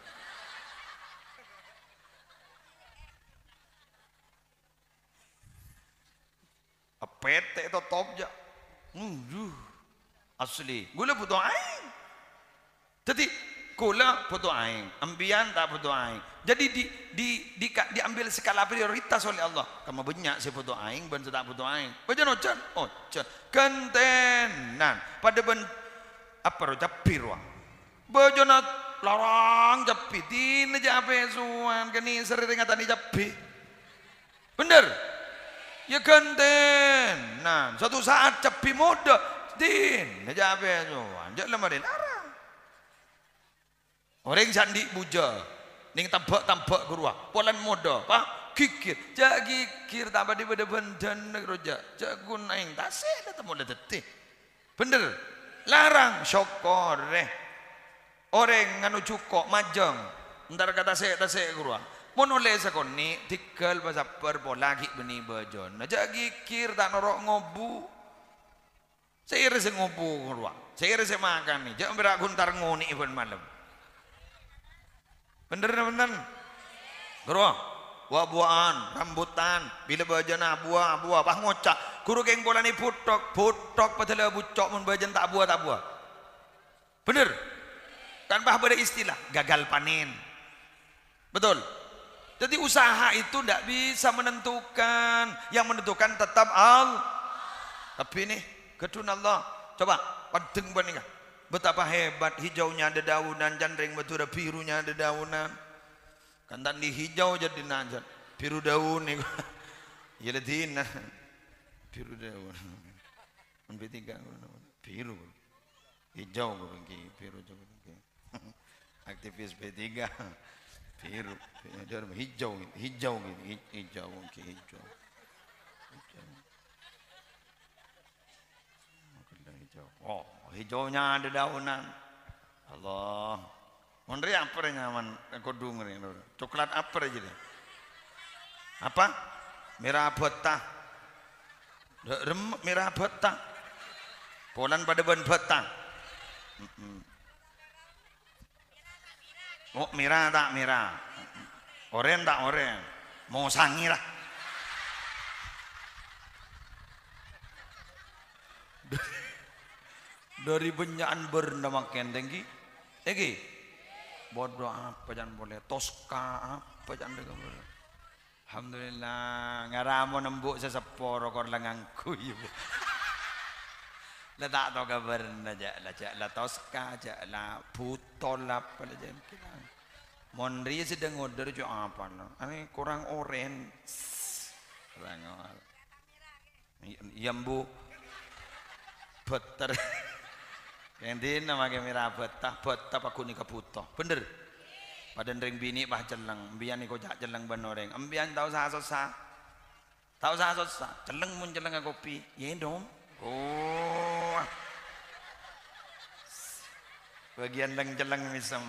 Apete itu top je. Hmm, asli. Gula butuh air. Jadi gula butuh air. Ambian tak butuh air. Jadi di di di diambil skala prioritas oleh Allah. Kamu banyak saya butuh air, ben tak butuh air. Baca ojan, ojan. Kentenan pada ben apa ro capir wah. Baca nak larang capit tin jape suan kini sering ngatani capi. Bener? Ya kentenan. Suatu saat capi muda tin jape suan. Jak lemah larang. Orang sandi buja. Ning tambak-tambak gurua, polan moda, pak kikir, jak kikir tambah di pada bendan roja, jak gunaing tasih dah temu dah teteh, bener, larang syokore, orang nganu cukok majang, ntar kata saya tasih gurua, monole sakoni tikal bahasa perpo lagi beni bajon, jak kikir tak norok ngobu, saya rasa ngobu gurua, saya rasa makan nih, jak berak guntar ngoni pun malam. Bener bener, guru, buah-buahan, rambutan, bila bajana buah buah, bah ngocak, guru keng bola ni putok, putok patela bucok mun bajan tak buah tak buah, bener, tanpa ada istilah gagal panen, Betul. Jadi usaha itu tidak bisa menentukan. Yang menentukan tetap Allah. Tapi ini kedun Allah. Coba padeng bandingkan. Betapa hebat hijaunya ada daunan, jandreng betul birunya ada daunan. Kan tadi hijau jadi najat, biru daun nih. Ya ledina. Biru daun. B tiga biru. Hijau biru juga. Aktivis B tiga biru, hijau, hijau gini, hijau, hijau, hijau. Oh, hijaunya ada daunan. Allah. Mondri apa nyaman? Aku dengerin. Coklat apa aja deh? Apa? Merah betah. Rem merah betah. Polan pada ban betah. Oh, merah tak merah. Oren tak oren. Mau sangi lah. Dari benyaan bernama kendenggi, egi, bodoh apa jangan boleh, Tosca apa jangan boleh. Alhamdulillah, ngaramo nembuk seseporo kor langangku ibu. Lah tak tahu kabar aja, lah cak lah Tosca, cak lah putol apa lah jangan kira. Monri sedang order jo apa lah, ini kurang oren, kurang oren. Yambu, beter. Yang di nama merah betah, betah aku ni kaputo, bener. Pada ring bini bah celeng, ambian ni kau jak celeng benoreng, ambian tahu sah sah, tahu sah sah, celeng mun celeng kopi, ye dong. Oh, bagian leng celeng misam,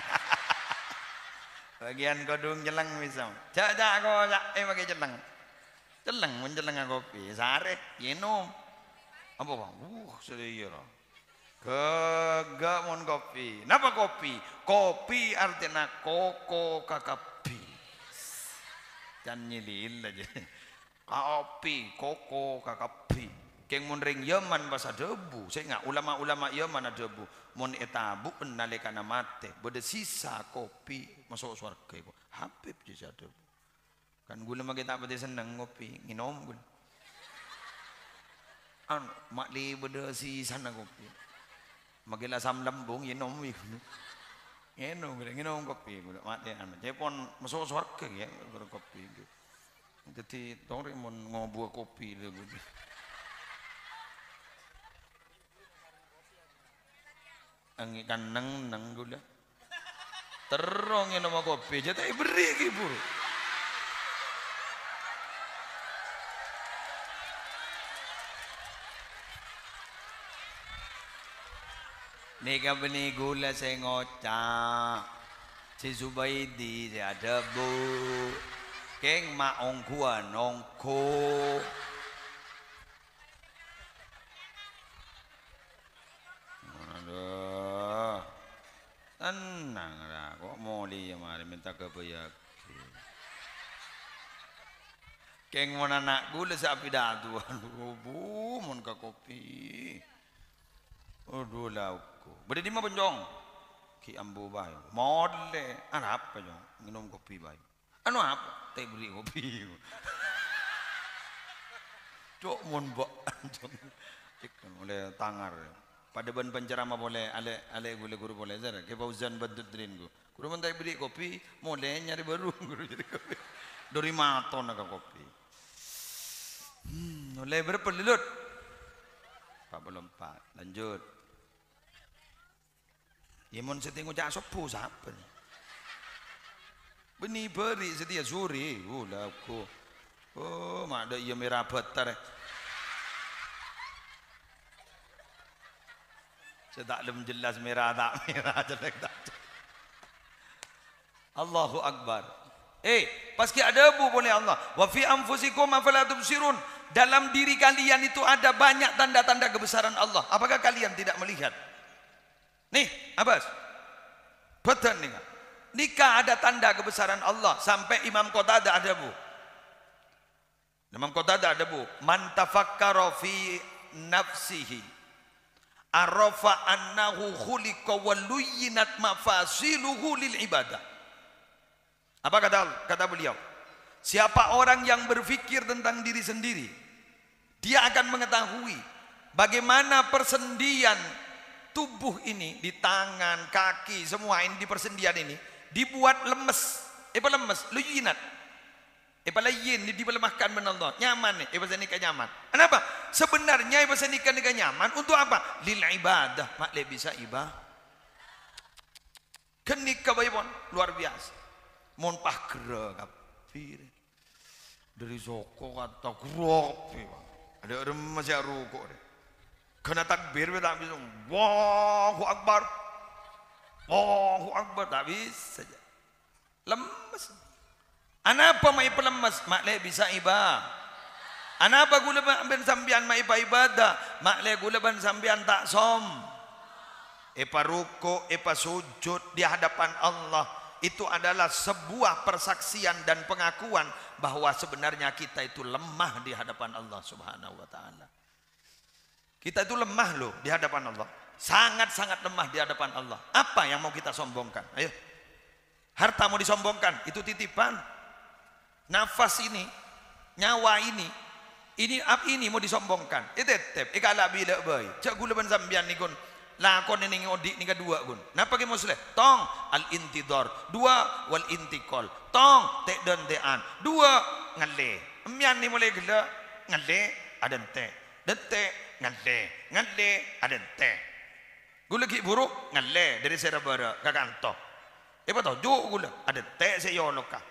bagian kodung celeng misam, jak jak kau jak, eh pakai celeng, celeng mun celeng kopi, sare, ye nom, apa bang? Uh, serius. Kegak mon kopi. Napa kopi? Kopi artinya koko kakapi. Jangan nyilil aja. Kopi, koko kakapi. Keng mon ring Yaman bahasa debu. Saya nggak ulama-ulama Yaman ada debu. Mon etabu penalekana mate. Beda sisa kopi masuk surga ibu. Habib jadi debu. Kan gula mah kita pasti seneng kopi. Nginom gula. An makli beda sisa na kopi. Magila sam lambung inom iku. Inom inom kopi gula mati anu. Jepon masuk surga ya kopi. Jadi tore mon ngobuah kopi le gula. Angi kan neng neng gula. Terong inom kopi jadi beri ki buru. Nika beni gula saya ngocak, si Zubaidi saya debu, keng mak ongkuan ongko. Aduh, tenang lah, kok moli yang mari minta kebayaki. Keng mon anak gula sapi datu, aduh bu, mon ke kopi. Aduh lauk. Beda di mana penjong? Ki ambu bayu. Modle. Anu apa jong? Minum kopi bayu. Anu apa? Teh beri kopi. Cok mon bak. Ikan oleh tangar. Pada ban penceramah boleh. Ale ale gule guru boleh. Zara. Ke Fauzan Badudrin guru. Guru mentai beri kopi. Boleh nyari baru guru jadi kopi. Dari maton nak kopi. Hmm. Oleh berpelilut. Pak belum pak. Lanjut. Yemon setinggu cak sopo siapa ni? Beni beri setia suri. Oh laku. Oh mak ada ia merah betar. Saya tak lem jelas merah tak merah jelek tak. Allahu Akbar. Eh, pasti ada bu boleh Allah. Wa fi anfusikum afala tubsirun. Dalam diri kalian itu ada banyak tanda-tanda kebesaran Allah. Apakah kalian tidak melihat? Nih, Abbas. Betul nih. Nikah ada tanda kebesaran Allah sampai Imam Qatadah ada bu. Imam Qatadah ada bu. Man tafakkara fi nafsihi arafa annahu khuliqa wa luyyinat mafasiluhu lil ibadah. Apa kata kata beliau? Siapa orang yang berpikir tentang diri sendiri, dia akan mengetahui bagaimana persendian tubuh ini di tangan, kaki, semua ini di persendian ini dibuat lemes. Apa lemes? Luyinat. Apa layin dibelemahkan menallah. Nyaman nih. Apa nikah nyaman. Kenapa? Sebenarnya apa nikah nikah nyaman untuk apa? Lil ibadah. Mak le bisa ibadah. Kenik kabaypon luar biasa. Mon pahgera kapir. Dari soko kata grok. Ada orang masih rukuk deh. Kena takbir tak bisa. Allahu Akbar. Allahu Akbar tak bisa saja. Lemes. Anapa mai pelemes? Mak le bisa ibadah. Anapa gula ben sambian mai ibadah? Mak le gula ben sambian tak som. Epa ruko, epa sujud di hadapan Allah itu adalah sebuah persaksian dan pengakuan bahwa sebenarnya kita itu lemah di hadapan Allah Subhanahu wa taala. Kita itu lemah loh di hadapan Allah. Sangat-sangat lemah di hadapan Allah. Apa yang mau kita sombongkan? Ayo. Harta mau disombongkan, itu titipan. Nafas ini, nyawa ini, ini ap ini mau disombongkan. Itu tetep, ikala bila boy. Cak gula ban sambian ni kun. Lakon ini ngodik ni kedua kun. Napa ke musleh? Tong al intidor. Dua wal intikol. Tong tek dan tean. Dua ngale. Emian ni mulai gila ngale ada te. Dete ngale. Ngale ada te. Gula ki buruk ngale dari serabara ke kantor. Eh apa tahu juk gula ada te seyoloka.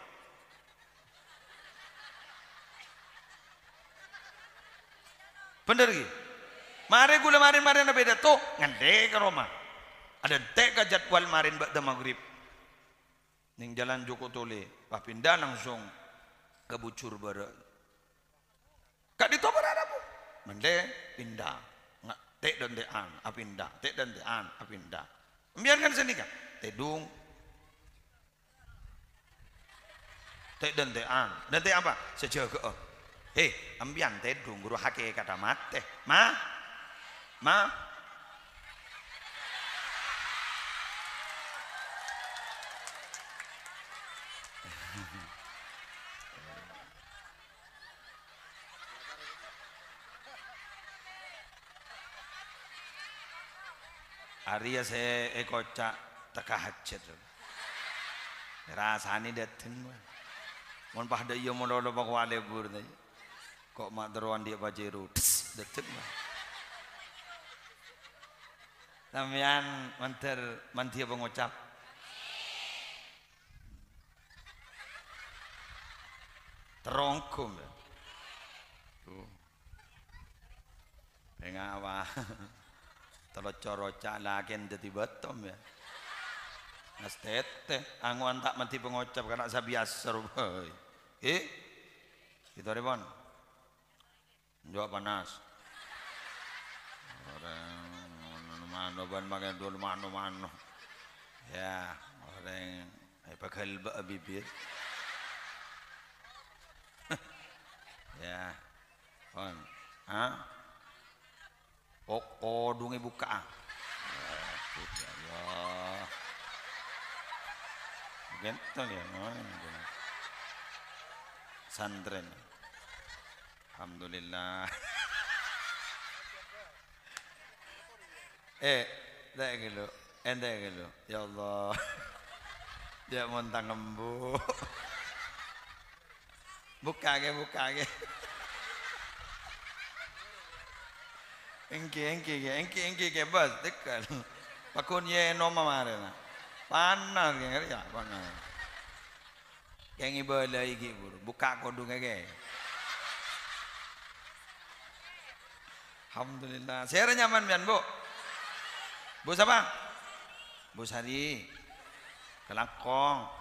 Bener ki? Mari gula marin marin ada beda tuh ngande ke Roma. Ada te ke jadwal marin ba'da maghrib. Ning jalan Joko Tole, pak pindah langsung ke Bucur bara. Kak dito berada bu. Mende pindah. Nggak te dan tean, apindah, te dan tean, apindah. Biarkan sini kan. Tedung. Te dan tean. Dan te apa? Sejaga. Hei, ambian tedung guru hake kata mate. Ma? Ma? Arya se ekocak teka hajat. Rasani dateng. Mon pada iya mon lo pak wale bur kok mak teruan dia bajeru dateng. Sampeyan manter mantia pengucap. Terongkum. Tuh. Pengawa. Telocor-ocak lakin dadi betom ya. Nas tete anguan tak mati pengucap karena sabiasa rubai. Eh. Kita repon. Jawab panas. Orang mano ban makan dulu mano mano. Ya, orang ai pakal ba bibir. Ya. On. Ha? Kok dungi buka. Ya. Gentong ya. Santren. Alhamdulillah. Eh, dah gitu, ente gitu. Ya Allah. Dia montang embu. Buka ke, buka ke. Engki, engki ke, engki, engki ke bos, tekan. Pakun ye noma marena. Panas ke ngeri ya, panas. Kengi bala iki buru, buka kodung ke. Alhamdulillah. Saya nyaman mian bu. Bu siapa? Bu Sari. Kelakong.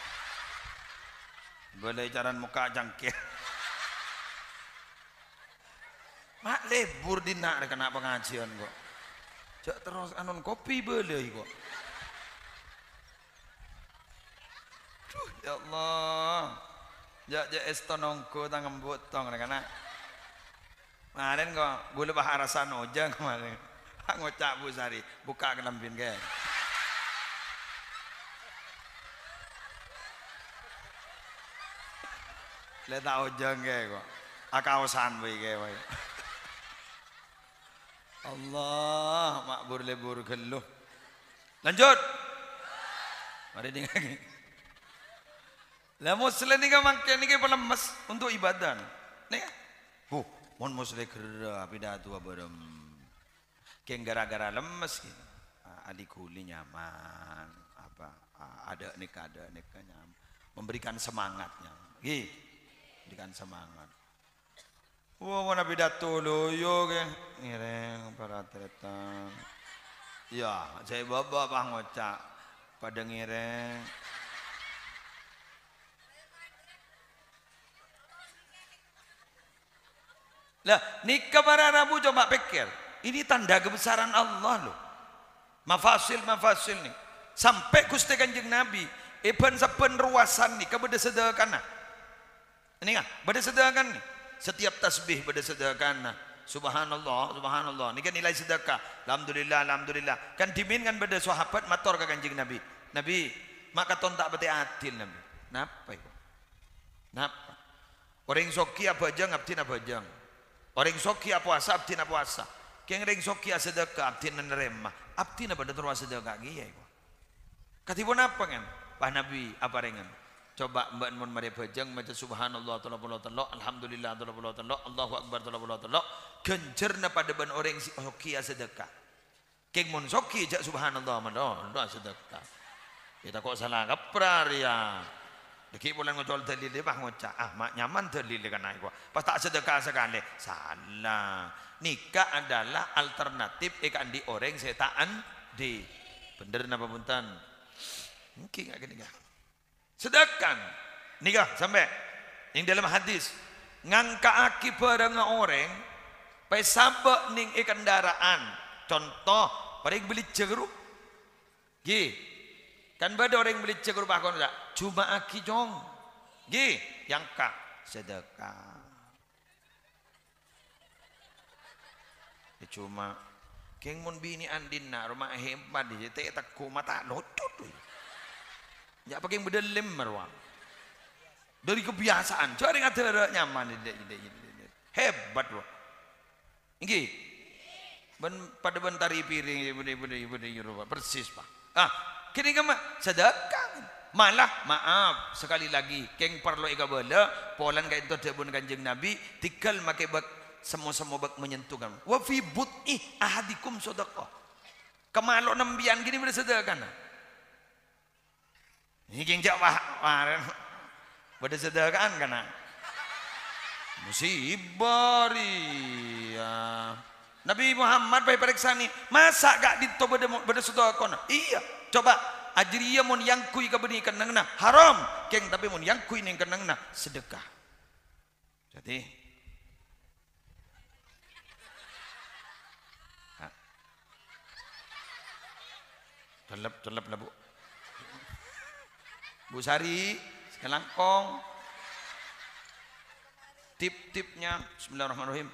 Boleh jalan muka jangkir. Mak lebur dina kena pengajian kok. Jak terus anon kopi boleh kok. Duh, ya Allah. Jak jak estonongko tangan botong karena kemarin kok gue lebah arasan ojang kemarin. Ngocak Bu Sari, buka kelambin ke. Le tak ojeng ke kok. Akaosan wae ke wae. Allah makbur lebur geluh. Lanjut. Mari dengar. Lah muslim ni kan makan ni kan lemes untuk ibadah. Nih. Oh, mon muslim kerja pidato barem. Keng gara-gara lemes gitu. Adik kuli nyaman apa ada nih ada nih nyaman. Memberikan semangatnya. Gih. Memberikan semangat. Wah, mana pidato loyo ke ngireng para tretan. Ya, saya bawa bang ngocak pada ngireng. Lah, nikah para Rabu coba pikir. Ini tanda kebesaran Allah loh. Mafasil mafasil nih. Sampai Gusti Kanjeng Nabi, iban saben ruasan nih kepada sedekah. Ini kan, pada sedekah nih. Setiap tasbih pada sedekah. Subhanallah, subhanallah. Ini kan nilai sedekah. Alhamdulillah, alhamdulillah. Kan dimin kan pada sahabat matur ke Kanjeng Nabi. Nabi, maka ton tak beti adil Nabi. Napa itu? Napa? Orang soki apa aja ngabdi apa aja. Orang soki apa puasa abdi apa puasa. Keng ring soki sedekah abdi nerema. Abdi apa pada terus sedekah giya itu. Katipun apa kan? Pak Nabi apa ringan? Coba mbak mun mari bajang maca subhanallah tolong tolong alhamdulillah tolong tolong Allahu akbar tolong tolong genjerna pada ban orang soki sedekah. Keng mun soki jak subhanallah mandon doa sedekah. Kita kok salah kaprar ya. Deki bulan ngocol dalil bah ngocak ah mak nyaman dalil kan aku. Pas tak sedekah sekali salah. Nikah adalah alternatif ikan di orang setaan di bener napa punten. Mungkin enggak gini enggak. Sedekah nikah sampai yang dalam hadis ngangkaaki bareng orang pai sabek ning e kendaraan contoh paling beli jeruk nggih kan beda orang beli jeruk pakon enggak cuma aki jong nggih yang kak sedekah ya cuma keng mun bini andina rumah hebat di teh takku mata lotut tuh ya pakai bedelem marwah dari kebiasaan cari ngata nyaman hebat loh ini ben pada bentari piring bener bener persis pak ah kini kamu sedekah malah maaf sekali lagi keng perlu ika bela polan kayak itu debun Kanjeng Nabi tikal make bak semua-semua bak menyentuhkan wa fi but'i ahadikum sedekah kemalo nembian gini bersedekah ini yang jawab pada sedekah kan musibah ya Nabi Muhammad pai periksani masa gak ditoba pada sedekah iya coba ajriya mun yang kui ka benih kenengna haram keng tapi mun yang kui ning kenengna sedekah jadi telep telep lah bu Bu Sari, sekelangkong tip-tipnya bismillahirrahmanirrahim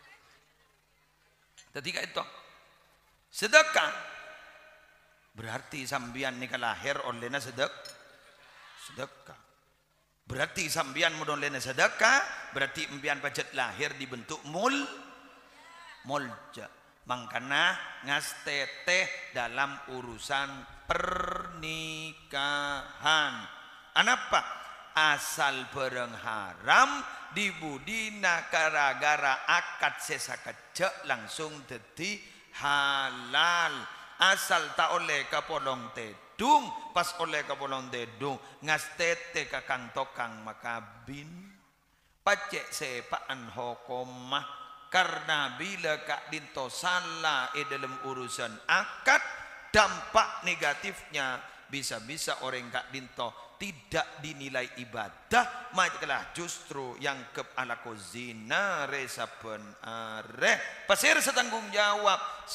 ketika itu sedekah berarti sambian nikah lahir olehna sedek sedekah berarti sambian mudon olehna sedekah berarti impian pajat lahir dibentuk mul mulja mangkana ngastete dalam urusan pernikahan. Anapa? Asal bareng haram dibudina gara-gara akad sesakejek langsung dadi halal. Asal tak oleh kapolong tedung pas oleh kapolong tedung ngastete kakang tokang makabin pacek sepaan hokomah karena bila kak dinto salah e dalam urusan akad dampak negatifnya bisa-bisa orang kak dinto tidak dinilai ibadah malah justru yang ke ala zina resapen are pasir setanggung jawab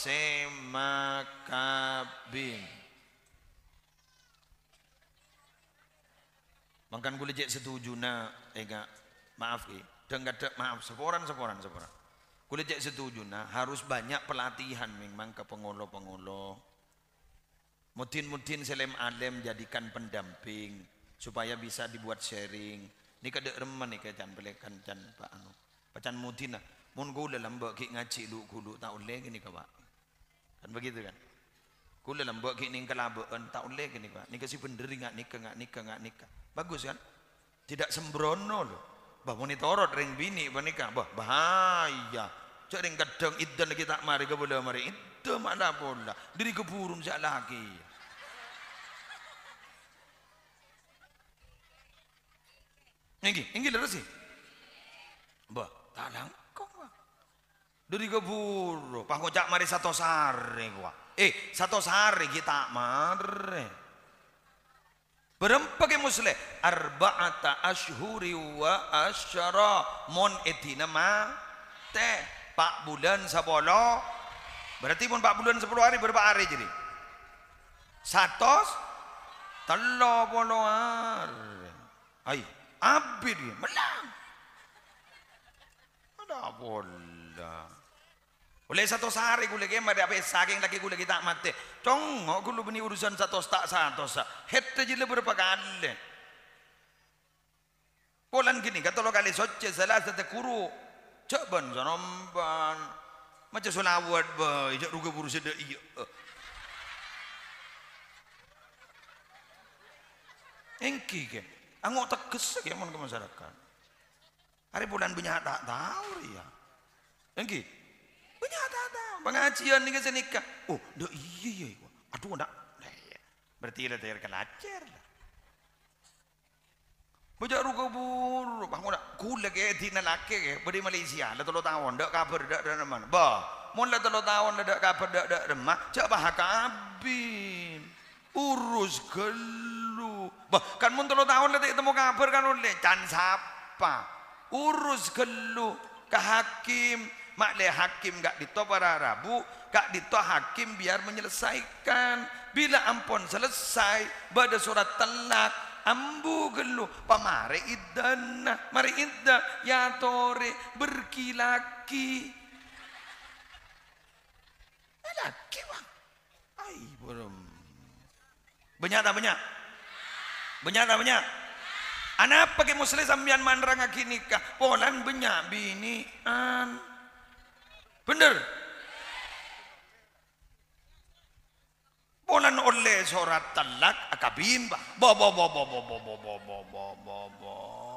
semakabin makan gue lecek setuju na enggak maaf eh dan ada maaf seporan seporan seporan gue lecek setuju na harus banyak pelatihan memang ke pengolo-pengolo Mudin-mudin selem alem jadikan pendamping supaya bisa dibuat sharing. Nika dek remen nika jan belekan jan Pak anu. Pacan mutina. Mun gula lambak ki ngaji lu kudu tak oleh gini ka Pak. Kan begitu kan? Gula lambak ki ning kelabaan tak oleh gini Pak. Nika si penderi ngak nika ngak nika ngak nika. Bagus kan? Tidak sembrono loh. Bah monitorot ring bini banika. Bah bahaya. Cak ring kadang idan lagi tak mari ke bola mari. Itu mana bola. Diri keburung sak lagi. Inggi, inggi leres sih. Bah, tak langkong Pak. Diri keburu. Pak ngocak mari satu sare gua. Eh, satu sare kita mari. Berempat ke muslim arba'ata ashhuri wa asyara mon etina ma teh pak bulan sepuluh berarti pun pak bulan sepuluh hari berapa hari jadi satos telo puluh hari ay abid menang ada bola oleh satu sehari gula ke mari apa saking lagi gula kita mati cong gula beni urusan satu tak satu sa hette jile berapa kali polan gini kata lo kali soce salah satu kuru coban zanomban macam solawat ba ijak ruga buru seda iya engki ke angok teges ke mon ke masyarakat hari bulan banyak tak tahu ya engki banyak tak tahu pengajian ni ke nikah oh dah iya iya aduh nak berarti lah tayar kelajar lah bujak ruga buru bang nak kula ke di nalake ke beri Malaysia lah tolo tahun dak kabar dak dak mana bah mun lah tolo tahun dak kabar dak dak remah cak bah kabin urus gelu bah kan mun tolo tahun lah tak temu kabar kan oleh can sapa urus gelu ke hakim mak le hakim gak ditopara rabu gak dito hakim biar menyelesaikan bila ampun selesai pada surat talak ambu gelu pamare idana mari idda ya tore berkilaki laki bang ai belum banyak tak banyak banyak tak banyak anak pakai muslim sambian mandrang aki nikah polan banyak binian bener polan oleh surat talak akabin bah bo bo bo bo bo bo bo bo bo bo bo bo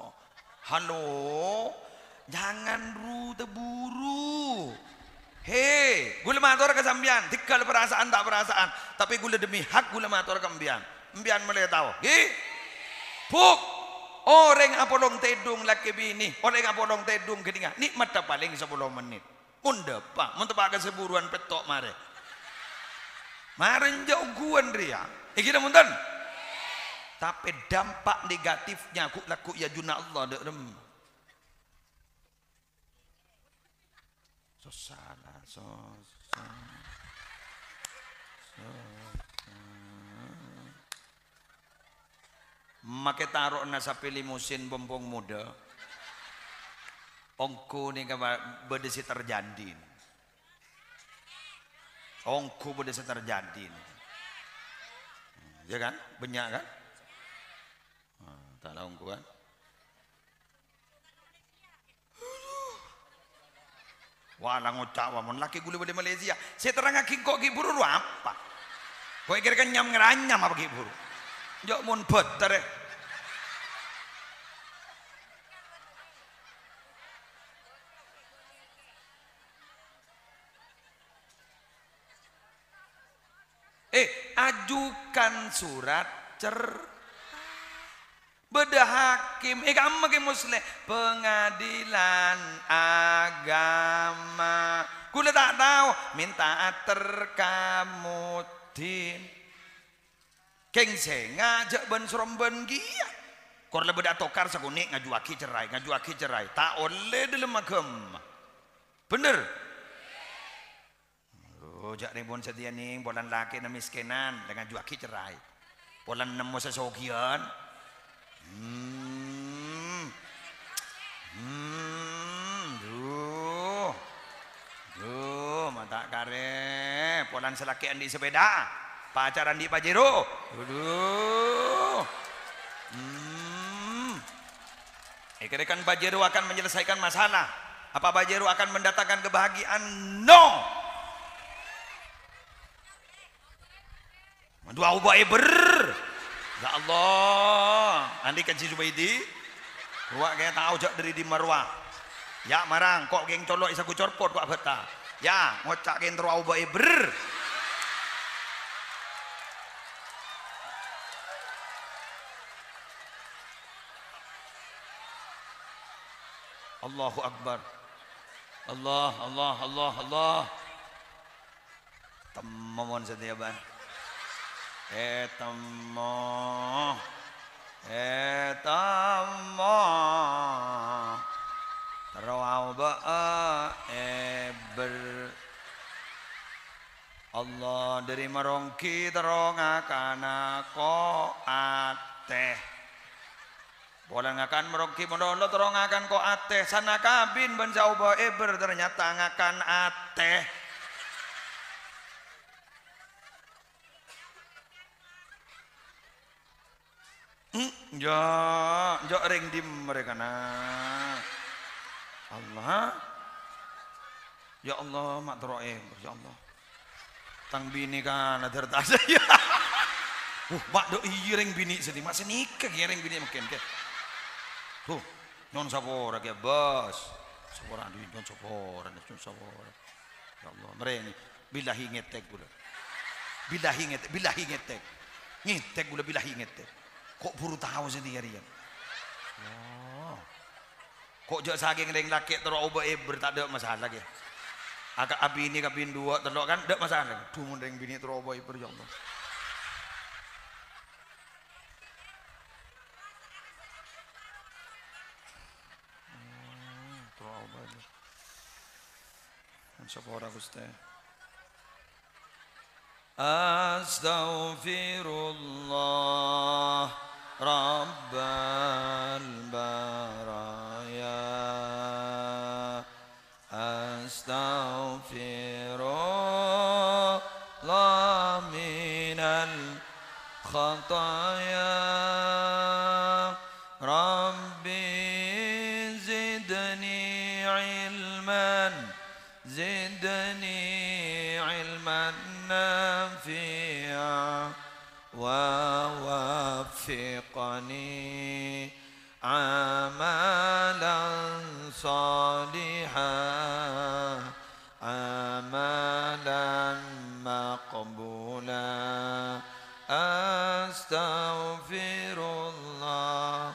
halo jangan ru teburu hei gula matur ke sambian tikal perasaan tak perasaan tapi gula demi hak gula matur ke mbian mbian mulai tahu gi buk orang apolong tedung laki bini orang apolong tedung keninga nikmat tak paling sepuluh menit munda pak mentepak keseburuan petok mare maren jauh guan ria iki dah munten tapi dampak negatifnya ku laku ya juna Allah dek rem sosana sosana make taruh nasa pilih musim bombong muda ongku ni kan berdesi terjadi ongku berdesi terjadi ya kan banyak kan tak lah ongku kan wala ngocak wamun laki gula beli Malaysia saya terang aki kok kiburu apa kok kira kan nyam ngeranyam apa kiburu jok mun better eh ajukan surat cer bedah hakim eh kamu ke muslim pengadilan agama kula tak tahu minta terkamudin keng ngajak ben seromben gia kor le bedak tokar sakunik ngajuaki cerai ngajuaki cerai tak oleh dalam agama bener oh jak ribon sedia ning bolan laki na miskinan dengan juaki cerai bolan nemu sesogian hmm hmm duh duh mata kare bolan selakian di sepeda pacaran di Pajero duh hmm Ikan Pajero akan menyelesaikan masalah. Apa Pajero akan mendatangkan kebahagiaan? No. Dua ubah ber. Ya Allah. Andi kan si Zubaidi. Ruak kayak tahu jak dari di marwah. Ya marang kok geng colok isa ku corpot kok beta. Ya ngocak geng dua ubah ber. Allahu Akbar. Allah, Allah, Allah, Allah. Temon setia ban. Eh temo. Eh temo. Rawaba eh ber. Allah dari marongki terongakan ko ateh. Bolan ngakan merongki mondolo terongakan ko ateh sana kabin ban jauh eber ternyata ngakan ateh. Hmm, ya, ya ring di mereka nah. Allah. Ya Allah mak teroe ya Allah. Tang bini kan ada tertasa ya. Uh, mak do ring bini sedih mak senikah ring bini makin ke. Tuh, non sapora ke bos. Sapora di non sapora, non sapora. Ya Allah, mereka bilahi ngetek gula. Bilahi ngetek, bilahi ngetek. Ngetek gula bilahi ngetek. Kok buru tahu sendiri ya? Oh. Kok jauh saking ring laki terus ubah eber tak ada masalah ya? Agak abi ini kabin dua terus kan ada masalah. Tuh ring bini terus ubah eber ya Allah. Sapora Gusti. Astaghfirullah Rabbal baraya. Astaghfirullah minal khataya. Rabbi zidni ilman. زدني علما نافعا ووفقني عملا صالحا عملا مقبولا أستغفر الله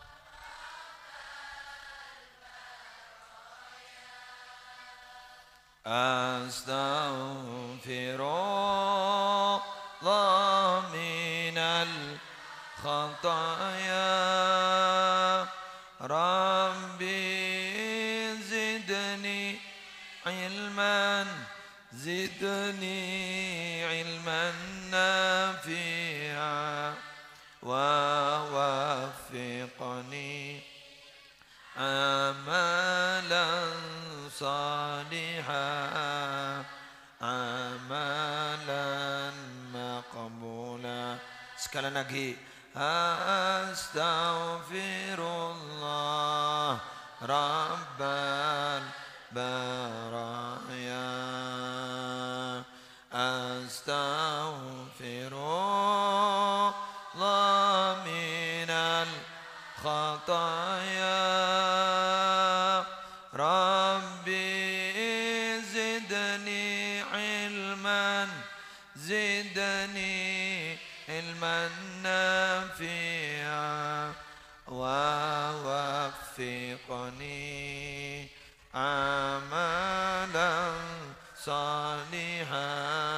Astaghfirullah minal khataya. Rabbi zidni ilman zidni ilman nafi'a wa waffiqni amalan salihah amalan maqbula. Sekali lagi astaghfirullah rabbal baraya. Astaghfirullah minal khataya. زدني علما نافعا ووفقني عملا صالحا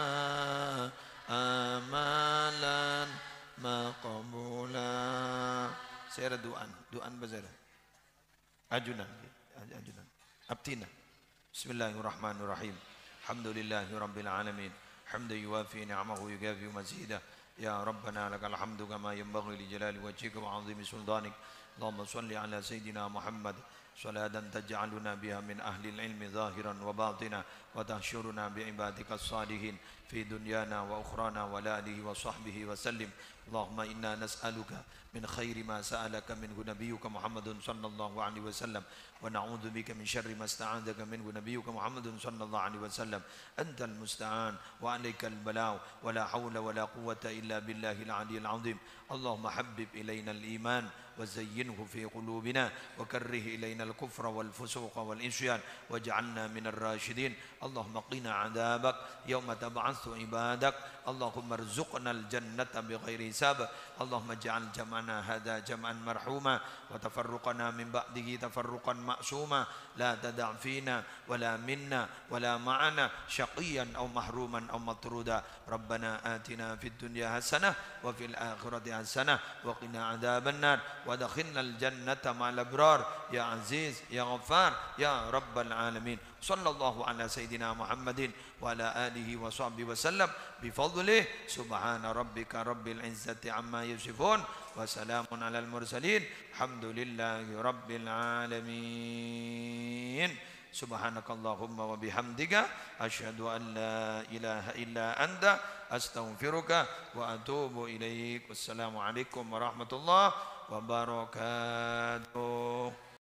عملا مقبولا. Saya doan, doan bazar. Ajunan, ajunan. Abtina. Bismillahirrahmanirrahim. Alhamdulillahirabbil alamin. حمدا يوافي نعمه ويكافئ مزيده. يا ربنا لك الحمد كما ينبغي لجلال وجهك وعظيم سلطانك. اللهم صل على سيدنا محمد صلاة تجعلنا بها من أهل العلم ظاهرا وباطنا وتحشرنا بعبادك الصالحين في دنيانا وأخرانا ولا آله وصحبه وسلم. اللهم إنا نسألك من خير ما سألك منه نبيك محمد صلى الله عليه وسلم ونعوذ بك من شر ما استعاذك منه نبيك محمد صلى الله عليه وسلم. أنت المستعان وعليك البلاء ولا حول ولا قوة إلا بالله العلي العظيم. اللهم حبب إلينا الإيمان وزينه في قلوبنا وكره إلينا الكفر والفسوق والعصيان واجعلنا من الراشدين. اللهم قنا عذابك يوم تبعث عبادك. اللهم ارزقنا الجنة بغير حساب. اللهم اجعل جمعنا هذا جمعا مرحوما وتفرقنا من بعده تفرقا معصوما لا تدع فينا ولا منا ولا معنا شقيا أو محروما أو مطرودا. ربنا آتنا في الدنيا حسنة وفي الآخرة حسنة وقنا عذاب النار وادخلنا الجنة مع الأبرار يا عزيز يا غفار يا رب العالمين. صلى الله على سيدنا محمد وعلى آله وصحبه وسلم بفضله. سبحان ربك رب العزة عما يصفون وسلام على المرسلين الحمد لله رب العالمين. سبحانك اللهم وبحمدك أشهد أن لا إله إلا أنت أستغفرك وأتوب إليك. والسلام عليكم ورحمة الله وبركاته.